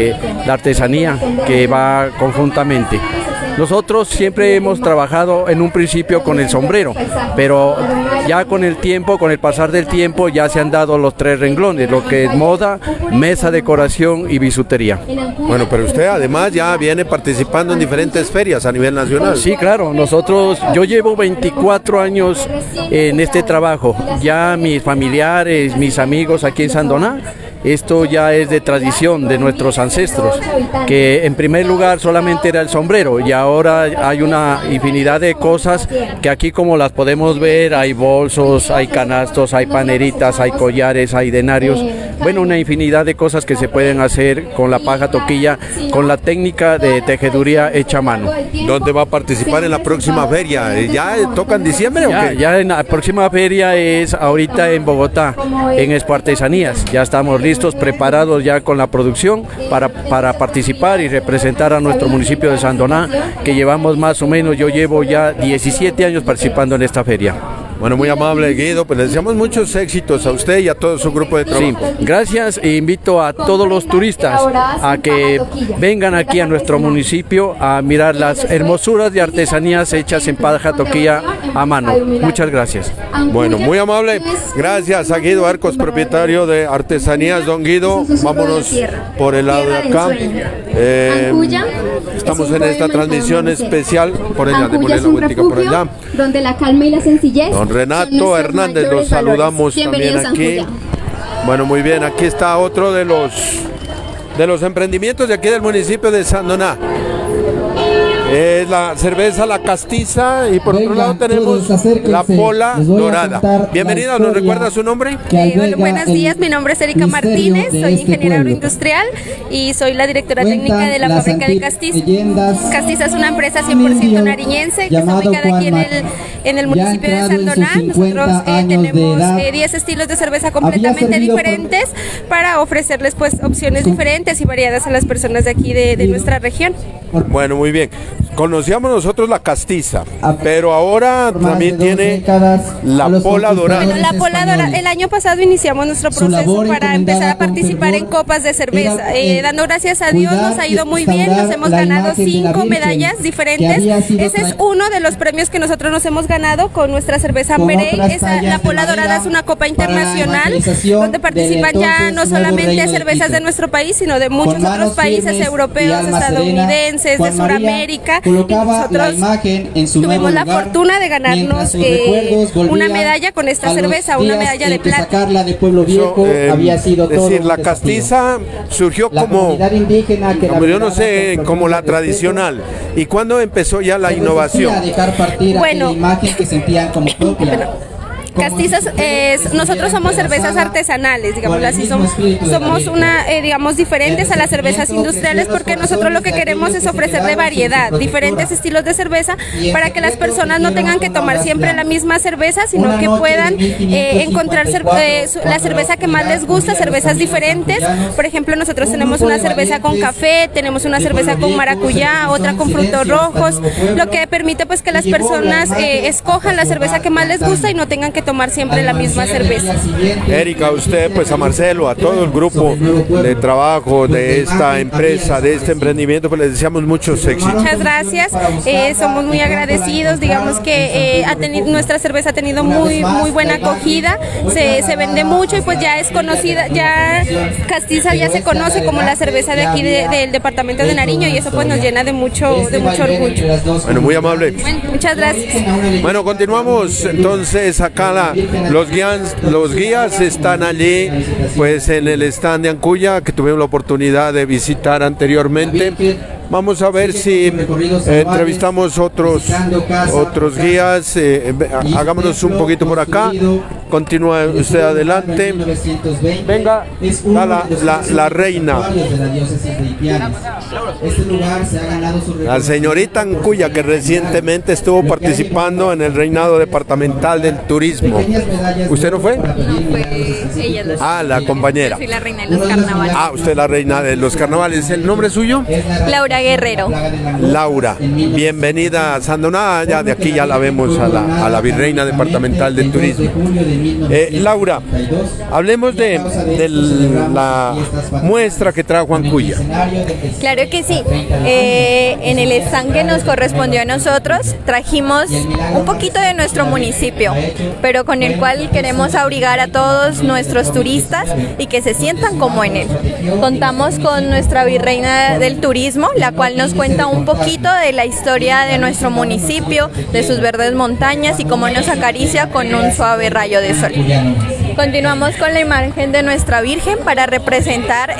la artesanía que va conjuntamente. Nosotros siempre hemos trabajado en un principio con el sombrero, pero ya con el tiempo, con el pasar del tiempo, ya se han dado los 3 renglones, lo que es moda, mesa, decoración y bisutería. Bueno, pero usted además ya viene participando en diferentes ferias a nivel nacional. Sí, claro, yo llevo 24 años en este trabajo, ya mis familiares, mis amigos aquí en Sandoná, esto ya es de tradición de nuestros ancestros, que en primer lugar solamente era el sombrero y ahora hay una infinidad de cosas que aquí como las podemos ver, hay bolsos, hay canastos, hay paneritas, hay collares, hay denarios, bueno, una infinidad de cosas que se pueden hacer con la paja toquilla, con la técnica de tejeduría hecha a mano. ¿Dónde va a participar en la próxima feria? ¿Ya toca en diciembre o qué? Ya en la próxima feria es ahorita en Bogotá, en Expo Artesanías, ya estamos listos, preparados ya con la producción para participar y representar a nuestro municipio de Sandoná, que llevamos más o menos, yo llevo ya 17 años participando en esta feria. Bueno, muy amable Guido, pues les deseamos muchos éxitos a usted y a todo su grupo de trabajo. Sí, gracias e invito a todos los turistas a que vengan aquí a nuestro municipio a mirar las hermosuras de artesanías hechas en paja toquilla a mano. Muchas gracias. Bueno, muy amable, gracias a Guido Arcos, propietario de Artesanías Don Guido. Vámonos por el lado de acá. Estamos en esta transmisión especial por allá, por allá. Donde la calma y la sencillez. Don Renato Hernández, los saludamos también aquí. Bueno, muy bien, aquí está otro de los emprendimientos de aquí del municipio de Sandoná. Es la cerveza La Castiza y por otro lado tenemos la Pola Dorada. Bienvenida, ¿nos recuerda su nombre? Bueno, buenos días, mi nombre es Erika Martínez, soy ingeniera agroindustrial y soy la directora técnica de la fábrica de Castiza. Castiza es una empresa 100% nariñense que está ubicada aquí en el municipio de Sandoná. Nosotros tenemos 10 estilos de cerveza completamente diferentes para ofrecerles pues opciones diferentes y variadas a las personas de aquí de nuestra región. Bueno, muy bien. Conocíamos nosotros la Castiza, pero ahora también tiene la Pola Dorada. Bueno, la Pola Dorada, el año pasado iniciamos nuestro proceso para empezar a participar en copas de cerveza. Dando gracias a Dios nos ha ido muy bien, nos hemos ganado 5 medallas diferentes. Ese es uno de los premios que nosotros nos hemos ganado con nuestra cerveza Merey. La Pola Dorada es una copa internacional donde participan ya no solamente cervezas de nuestro país, sino de muchos otros países europeos, estadounidenses, de Sudamérica. Nosotros tuvimos la fortuna de ganarnos una medalla con esta cerveza, una medalla de plata. Es decir, la Castiza surgió como yo no sé, como la tradicional. ¿Y cuándo empezó ya la innovación? Bueno, Castizas nosotros somos cervezas artesanales, digámoslo así, somos una, digamos, diferentes a las cervezas industriales porque nosotros lo que queremos es ofrecerle variedad, diferentes estilos de cerveza para que las personas no tengan que tomar siempre la misma cerveza, sino que puedan encontrar la cerveza que más les gusta, cervezas diferentes. Por ejemplo, nosotros tenemos una cerveza con café, tenemos una cerveza con maracuyá, otra con frutos rojos, lo que permite pues que las personas escojan la cerveza que más les gusta y no tengan que tomar siempre la misma cerveza. Erika, a usted, pues a Marcelo, a todo el grupo de trabajo de esta empresa, de este emprendimiento, pues les deseamos muchos éxitos. Muchas gracias, somos muy agradecidos, digamos que nuestra cerveza ha tenido muy buena acogida, se vende mucho y pues ya es conocida, ya Castiza ya se conoce como la cerveza de aquí del departamento de Nariño y eso pues nos llena de mucho orgullo. Bueno, muy amable. Bueno, muchas gracias. Bueno, continuamos entonces acá. Los guías están allí pues en el stand de Ancuya que tuvimos la oportunidad de visitar anteriormente. Vamos a ver si entrevistamos otros guías. Hagámonos un poquito por acá. Continúa usted adelante. Venga, la reina. La señorita Ancuya, que recientemente estuvo participando en el reinado departamental del turismo. ¿Usted no fue? Ella la compañera. Yo soy la reina de los carnavales. Usted la reina de los carnavales. ¿El nombre suyo? Laura Guerrero. Laura, bienvenida a Sandoná, ya de aquí ya la vemos a la virreina departamental del turismo. Laura, hablemos de la muestra que trajo Ancuya. Claro que sí, en el stand que nos correspondió a nosotros trajimos un poquito de nuestro municipio, pero con el cual queremos abrigar a todos nuestros turistas y que se sientan como en él. Contamos con nuestra virreina del turismo, la cual nos cuenta un poquito de la historia de nuestro municipio, de sus verdes montañas y cómo nos acaricia con un suave rayo de sol. Continuamos con la imagen de nuestra Virgen para representar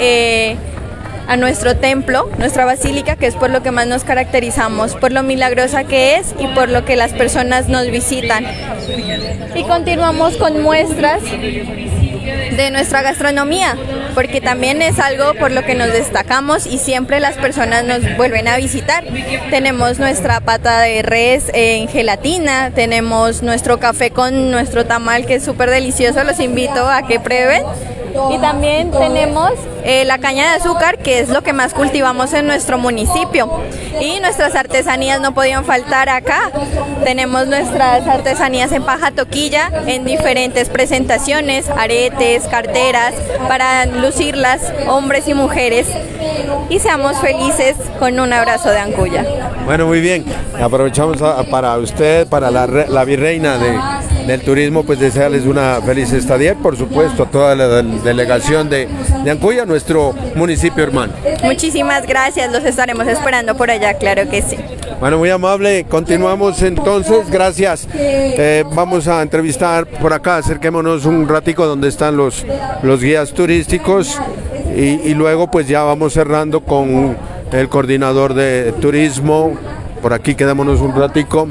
a nuestro templo, nuestra basílica, que es por lo que más nos caracterizamos, por lo milagrosa que es y por lo que las personas nos visitan. Y continuamos con muestras de nuestra gastronomía, porque también es algo por lo que nos destacamos y siempre las personas nos vuelven a visitar. Tenemos nuestra pata de res en gelatina, tenemos nuestro café con nuestro tamal que es súper delicioso, los invito a que prueben. Y también tenemos la caña de azúcar, que es lo que más cultivamos en nuestro municipio. Y nuestras artesanías no podían faltar acá. Tenemos nuestras artesanías en paja toquilla, en diferentes presentaciones, aretes, carteras, para lucirlas, hombres y mujeres. Y seamos felices con un abrazo de Ancuya. Bueno, muy bien. Aprovechamos para usted, para la virreina del turismo, pues desearles una feliz estadía, por supuesto, a toda la delegación de Ancuya, nuestro municipio hermano. Muchísimas gracias, los estaremos esperando por allá, claro que sí. Bueno, muy amable, continuamos entonces, gracias. Vamos a entrevistar por acá, acerquémonos un ratico donde están los guías turísticos y luego pues ya vamos cerrando con el coordinador de turismo por aquí quedémonos un ratico.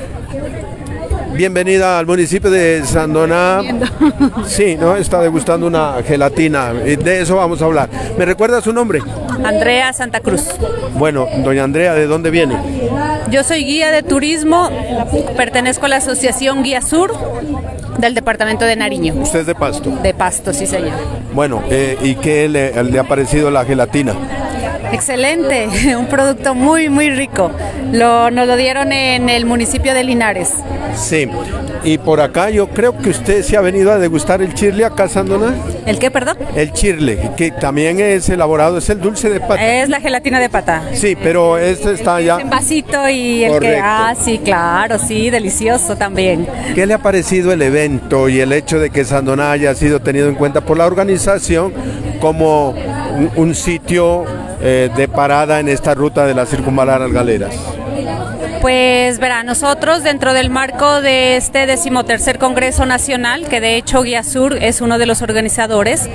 Bienvenida al municipio de Sandoná. Sí, ¿no? Está degustando una gelatina. De eso vamos a hablar. ¿Me recuerda su nombre? Andrea Santa Cruz. Bueno, doña Andrea, ¿de dónde viene? Yo soy guía de turismo, pertenezco a la Asociación Guía Sur del departamento de Nariño. ¿Usted es de Pasto? De Pasto, sí señor. Bueno, ¿y qué le ha parecido la gelatina? Excelente, un producto muy rico. Nos lo dieron en el municipio de Linares. Sí, y por acá yo creo que usted se ha venido a degustar el chirle acá, Sandoná. ¿El qué, perdón? El chirle, que también es elaborado, es el dulce de pata. Es la gelatina de pata. Sí, pero este está ya... En vasito y el correcto. que... Ah, sí, claro, sí, delicioso también. ¿Qué le ha parecido el evento y el hecho de que Sandoná haya sido tenido en cuenta por la organización como un sitio de parada en esta ruta de la Circunvalar Galeras? Pues verá, nosotros dentro del marco de este 13º Congreso Nacional, que de hecho Guía Sur es uno de los organizadores,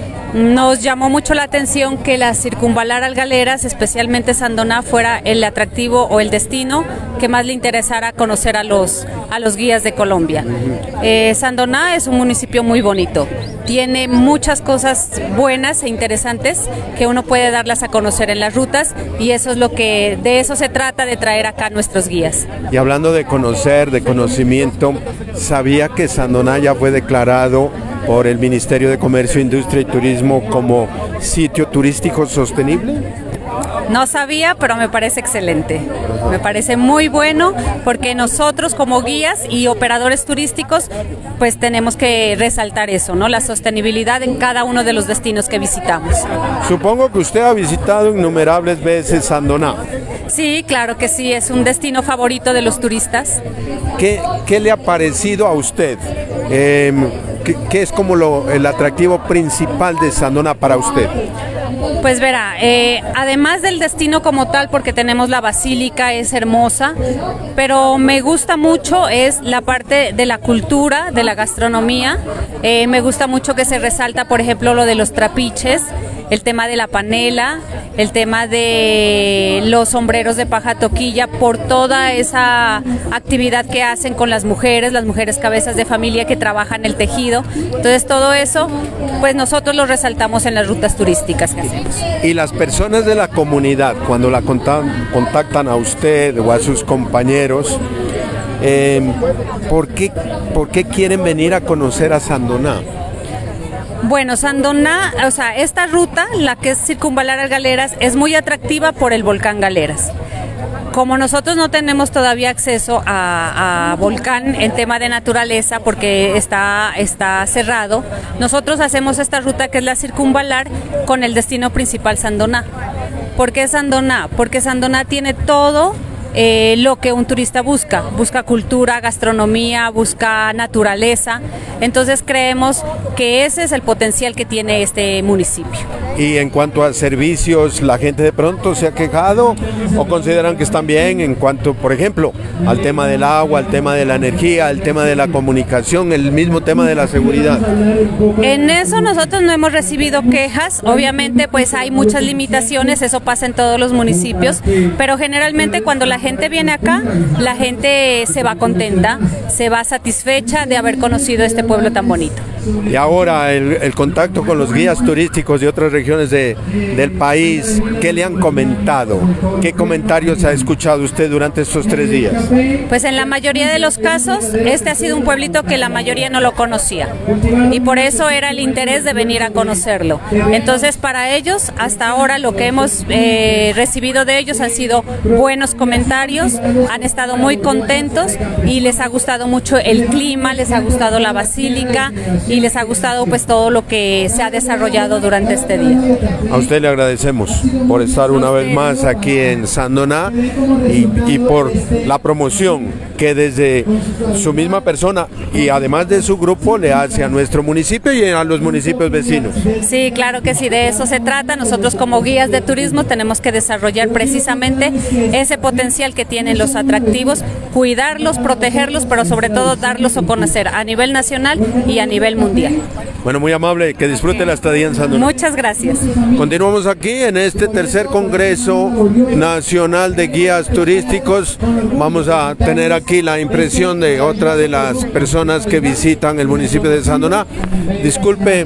nos llamó mucho la atención que la Circunvalar Galeras, especialmente Sandoná, fuera el atractivo o el destino que más le interesara conocer a los guías de Colombia. Sandoná es un municipio muy bonito, tiene muchas cosas buenas e interesantes que uno puede darlas a conocer en las rutas, y eso es de eso se trata, de traer acá a nuestros guías. Y hablando de conocer, de conocimiento, ¿sabía que Sandoná ya fue declarado por el Ministerio de Comercio, Industria y Turismo como sitio turístico sostenible? No sabía, pero me parece excelente. Me parece muy bueno, porque nosotros como guías y operadores turísticos pues tenemos que resaltar eso, ¿no? La sostenibilidad en cada uno de los destinos que visitamos. Supongo que usted ha visitado innumerables veces Sandoná. Sí, claro que sí, es un destino favorito de los turistas. ¿Qué le ha parecido a usted? ¿Qué es como el atractivo principal de Sandoná para usted? Pues verá, además del destino como tal, porque tenemos la basílica, es hermosa, pero me gusta mucho es la parte de la cultura, de la gastronomía. Me gusta mucho que se resalta, por ejemplo, lo de los trapiches, el tema de la panela, el tema de los sombreros de paja toquilla, por toda esa actividad que hacen con las mujeres cabezas de familia que trabajan el tejido. Entonces todo eso, pues nosotros lo resaltamos en las rutas turísticas que hacemos. Y las personas de la comunidad, cuando la contactan a usted o a sus compañeros, ¿por qué quieren venir a conocer a Sandoná? Bueno, Sandoná, o sea, esta ruta, la que es Circunvalar Galeras, es muy atractiva por el volcán Galeras. Como nosotros no tenemos todavía acceso a volcán en tema de naturaleza, porque está cerrado, nosotros hacemos esta ruta que es la Circunvalar con el destino principal Sandoná. ¿Por qué Sandoná? Porque Sandoná tiene todo lo que un turista busca cultura, gastronomía, busca naturaleza. Entonces creemos que ese es el potencial que tiene este municipio. Y en cuanto a servicios, ¿la gente de pronto se ha quejado o consideran que están bien en cuanto, por ejemplo, al tema del agua, al tema de la energía, al tema de la comunicación, el mismo tema de la seguridad? En eso nosotros no hemos recibido quejas. Obviamente pues hay muchas limitaciones, eso pasa en todos los municipios, pero generalmente cuando la gente viene acá, la gente se va contenta, se va satisfecha de haber conocido este pueblo tan bonito. Y ahora el contacto con los guías turísticos de otras regiones del país, ¿qué le han comentado? ¿Qué comentarios ha escuchado usted durante estos 3 días? Pues en la mayoría de los casos, este ha sido un pueblito que la mayoría no lo conocía, y por eso era el interés de venir a conocerlo. Entonces para ellos, hasta ahora lo que hemos recibido de ellos han sido buenos comentarios, han estado muy contentos y les ha gustado mucho el clima, les ha gustado la basílica y les ha gustado pues todo lo que se ha desarrollado durante este día. A usted le agradecemos por estar una vez más aquí en Sandoná y por la promoción que desde su misma persona y además de su grupo le hace a nuestro municipio y a los municipios vecinos. Sí, claro que sí, de eso se trata. Nosotros como guías de turismo tenemos que desarrollar precisamente ese potencial que tienen los atractivos, cuidarlos, protegerlos, pero sobre todo darlos a conocer a nivel nacional y a nivel mundial. Bueno, muy amable, que disfrute la estadía en Sandoná. Muchas gracias. Continuamos aquí en este tercer Congreso Nacional de Guías Turísticos. Vamos a tener aquí la impresión de otra de las personas que visitan el municipio de Sandoná. Disculpe,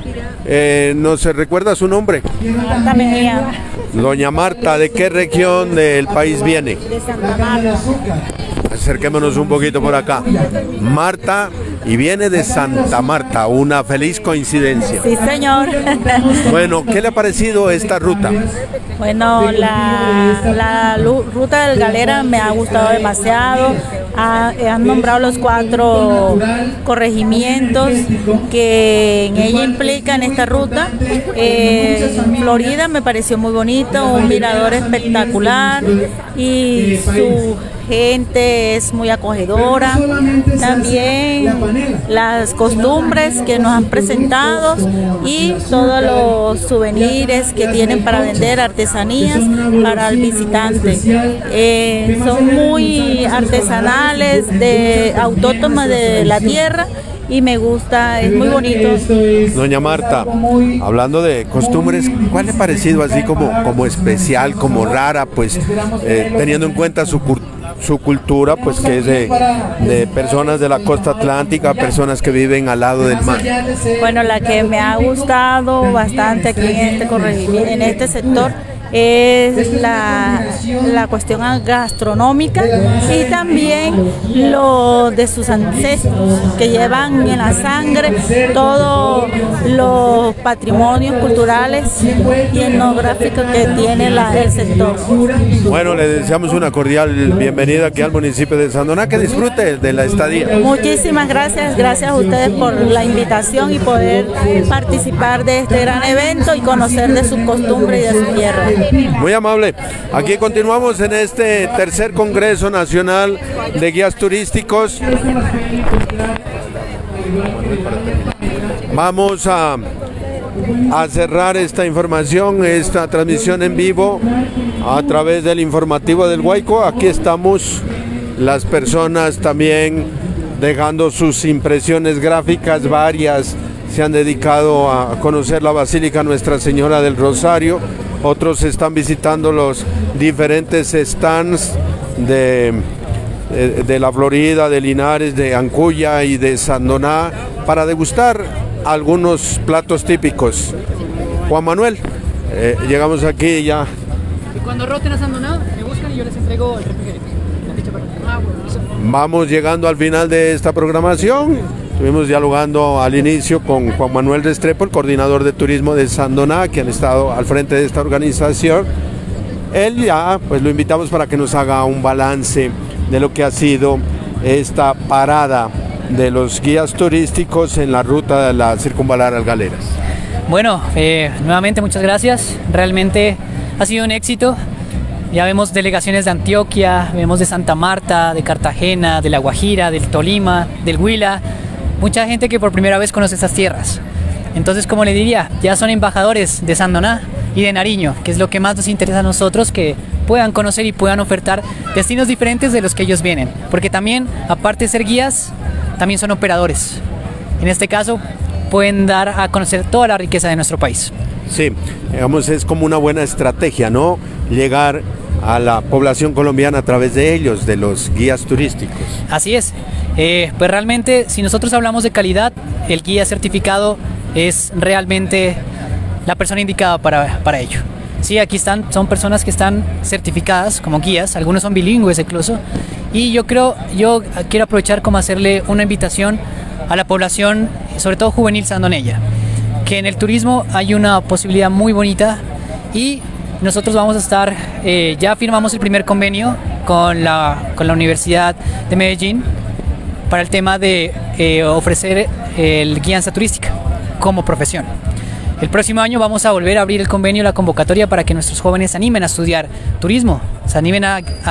¿no se recuerda su nombre? Marta Mejía. Doña Marta, ¿de qué región del país viene? De Santa Marta. Acerquémonos un poquito por acá. Marta, y viene de Santa Marta, una feliz coincidencia. Sí, señor. Bueno, ¿qué le ha parecido esta ruta? Bueno, la ruta del Galera me ha gustado demasiado. Han nombrado los 4 corregimientos que en ella implican esta ruta. Florida me pareció muy bonito, un mirador espectacular y su gente es muy acogedora. También las costumbres que nos han presentado y todos los souvenirs que tienen para vender, artesanías para el visitante. Son muy artesanales, autóctonas de la tierra, y me gusta, es muy bonito. Doña Marta, hablando de costumbres, ¿cuál le ha parecido así como especial, como rara, pues teniendo en cuenta su cultura, pues que es de personas de la costa atlántica, personas que viven al lado del mar? Bueno, la que me ha gustado bastante aquí en este sector es la cuestión gastronómica y también lo de sus ancestros que llevan en la sangre todos los patrimonios culturales y etnográficos que tiene el sector. Bueno, le deseamos una cordial bienvenida aquí al municipio de Sandoná, que disfrute de la estadía. Muchísimas gracias, gracias a ustedes por la invitación y poder participar de este gran evento y conocer de sus costumbres y de su tierra. Muy amable. Aquí continuamos en este tercer Congreso Nacional de Guías Turísticos. Vamos a cerrar esta información, esta transmisión en vivo a través del informativo del Guayco. Aquí estamos las personas también dejando sus impresiones gráficas, varias se han dedicado a conocer la Basílica Nuestra Señora del Rosario. Otros están visitando los diferentes stands de la Florida, de Linares, de Ancuya y de Sandoná para degustar algunos platos típicos. Juan Manuel, llegamos aquí ya. Cuando roten a Sandoná, me buscan y yo les entrego el refrigerio. Vamos llegando al final de esta programación. Estuvimos dialogando al inicio con Juan Manuel Restrepo, el coordinador de turismo de Sandoná, que han estado al frente de esta organización. Él ya, pues lo invitamos para que nos haga un balance de lo que ha sido esta parada de los guías turísticos en la ruta de la Circunvalar al Galeras. Bueno, nuevamente muchas gracias. Realmente ha sido un éxito. Ya vemos delegaciones de Antioquia, vemos de Santa Marta, de Cartagena, de La Guajira, del Tolima, del Huila. Mucha gente que por primera vez conoce estas tierras. Entonces, como le diría, ya son embajadores de Sandoná y de Nariño, que es lo que más nos interesa a nosotros, que puedan conocer y puedan ofertar destinos diferentes de los que ellos vienen. Porque también, aparte de ser guías, también son operadores. En este caso, pueden dar a conocer toda la riqueza de nuestro país. Sí, digamos, es como una buena estrategia, ¿no? Llegar a la población colombiana a través de ellos, de los guías turísticos. Así es. Pues realmente, si nosotros hablamos de calidad, el guía certificado es realmente la persona indicada para ello. Sí, aquí son personas que están certificadas como guías, algunos son bilingües incluso, y yo quiero aprovechar como hacerle una invitación a la población, sobre todo juvenil sandoneña, que en el turismo hay una posibilidad muy bonita y nosotros vamos a estar, ya firmamos el primer convenio con la Universidad de Medellín para el tema de ofrecer el guianza turística como profesión. El próximo año vamos a volver a abrir el convenio, la convocatoria para que nuestros jóvenes se animen a estudiar turismo, se animen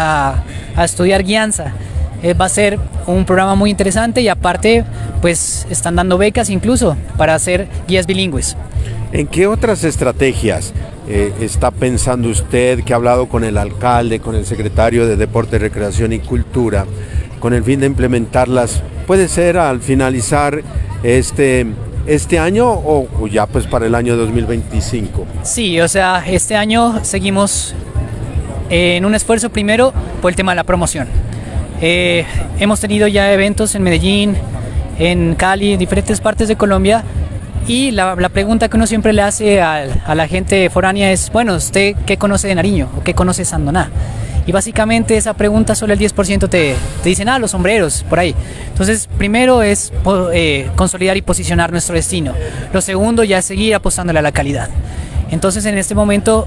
a estudiar guianza. Va a ser un programa muy interesante y aparte pues están dando becas incluso para hacer guías bilingües. ¿En qué otras estrategias está pensando usted, que ha hablado con el alcalde, con el secretario de Deporte, Recreación y Cultura, con el fin de implementarlas? Puede ser al finalizar este este año o ya pues para el año 2025? Sí, o sea, este año seguimos en un esfuerzo primero por el tema de la promoción. Hemos tenido ya eventos en Medellín, en Cali, en diferentes partes de Colombia, y la pregunta que uno siempre le hace a la gente foránea es, bueno, ¿usted qué conoce de Nariño o qué conoce de Sandoná? Y básicamente esa pregunta solo el 10% te dicen, los sombreros, por ahí. Entonces, primero es consolidar y posicionar nuestro destino. Lo segundo ya es seguir apostándole a la calidad. Entonces, en este momento,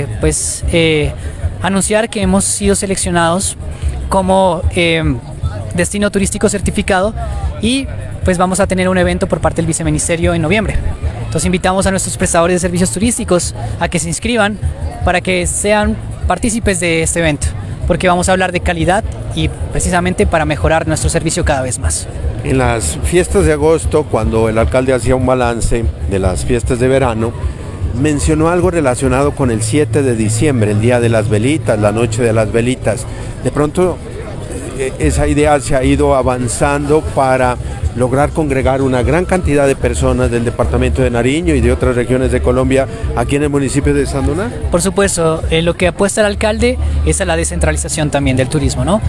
anunciar que hemos sido seleccionados como destino turístico certificado y pues vamos a tener un evento por parte del Viceministerio en noviembre. Entonces invitamos a nuestros prestadores de servicios turísticos a que se inscriban para que sean partícipes de este evento, porque vamos a hablar de calidad y precisamente para mejorar nuestro servicio cada vez más. En las fiestas de agosto, cuando el alcalde hacía un balance de las fiestas de verano, mencionó algo relacionado con el 7 de diciembre, el Día de las Velitas, la Noche de las Velitas. De pronto esa idea se ha ido avanzando para lograr congregar una gran cantidad de personas del departamento de Nariño y de otras regiones de Colombia aquí en el municipio de Sandoná. Por supuesto, lo que apuesta el alcalde es a la descentralización también del turismo, ¿no?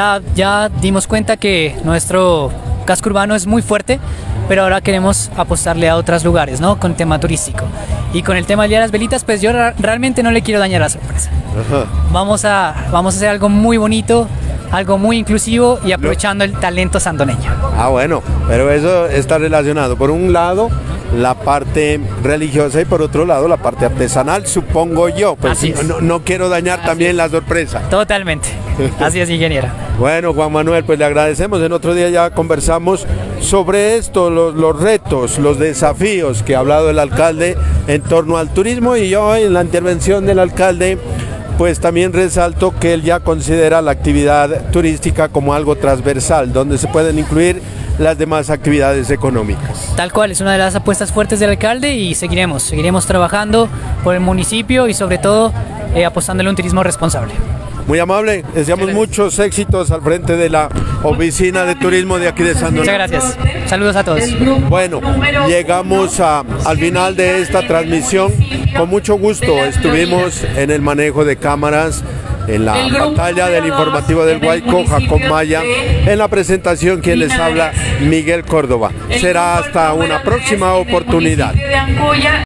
Ya dimos cuenta que nuestro casco urbano es muy fuerte, pero ahora queremos apostarle a otros lugares, ¿no? Con tema turístico. Y con el tema del Día de las Velitas, pues yo realmente no le quiero dañar la sorpresa. Ajá. Vamos a hacer algo muy bonito, algo muy inclusivo y aprovechando el talento sandoneño. Bueno, pero eso está relacionado. Por un lado, la parte religiosa y por otro lado, la parte artesanal, supongo yo. Pues no quiero dañar también la sorpresa. Totalmente. Así es, ingeniera. Bueno, Juan Manuel, pues le agradecemos. En otro día ya conversamos sobre esto, los retos, los desafíos que ha hablado el alcalde en torno al turismo, y yo en la intervención del alcalde pues también resalto que él ya considera la actividad turística como algo transversal, donde se pueden incluir las demás actividades económicas. Tal cual, es una de las apuestas fuertes del alcalde y seguiremos trabajando por el municipio y sobre todo apostándole a un turismo responsable. Muy amable, deseamos muchos éxitos al frente de la oficina de turismo de aquí de Sandoná. Muchas gracias, saludos a todos. Bueno, llegamos al final de esta transmisión. Con mucho gusto estuvimos en el manejo de cámaras, en la pantalla del informativo del Guayco, Jacob Maya, en la presentación quien les habla, Miguel Córdoba. Será hasta una próxima oportunidad.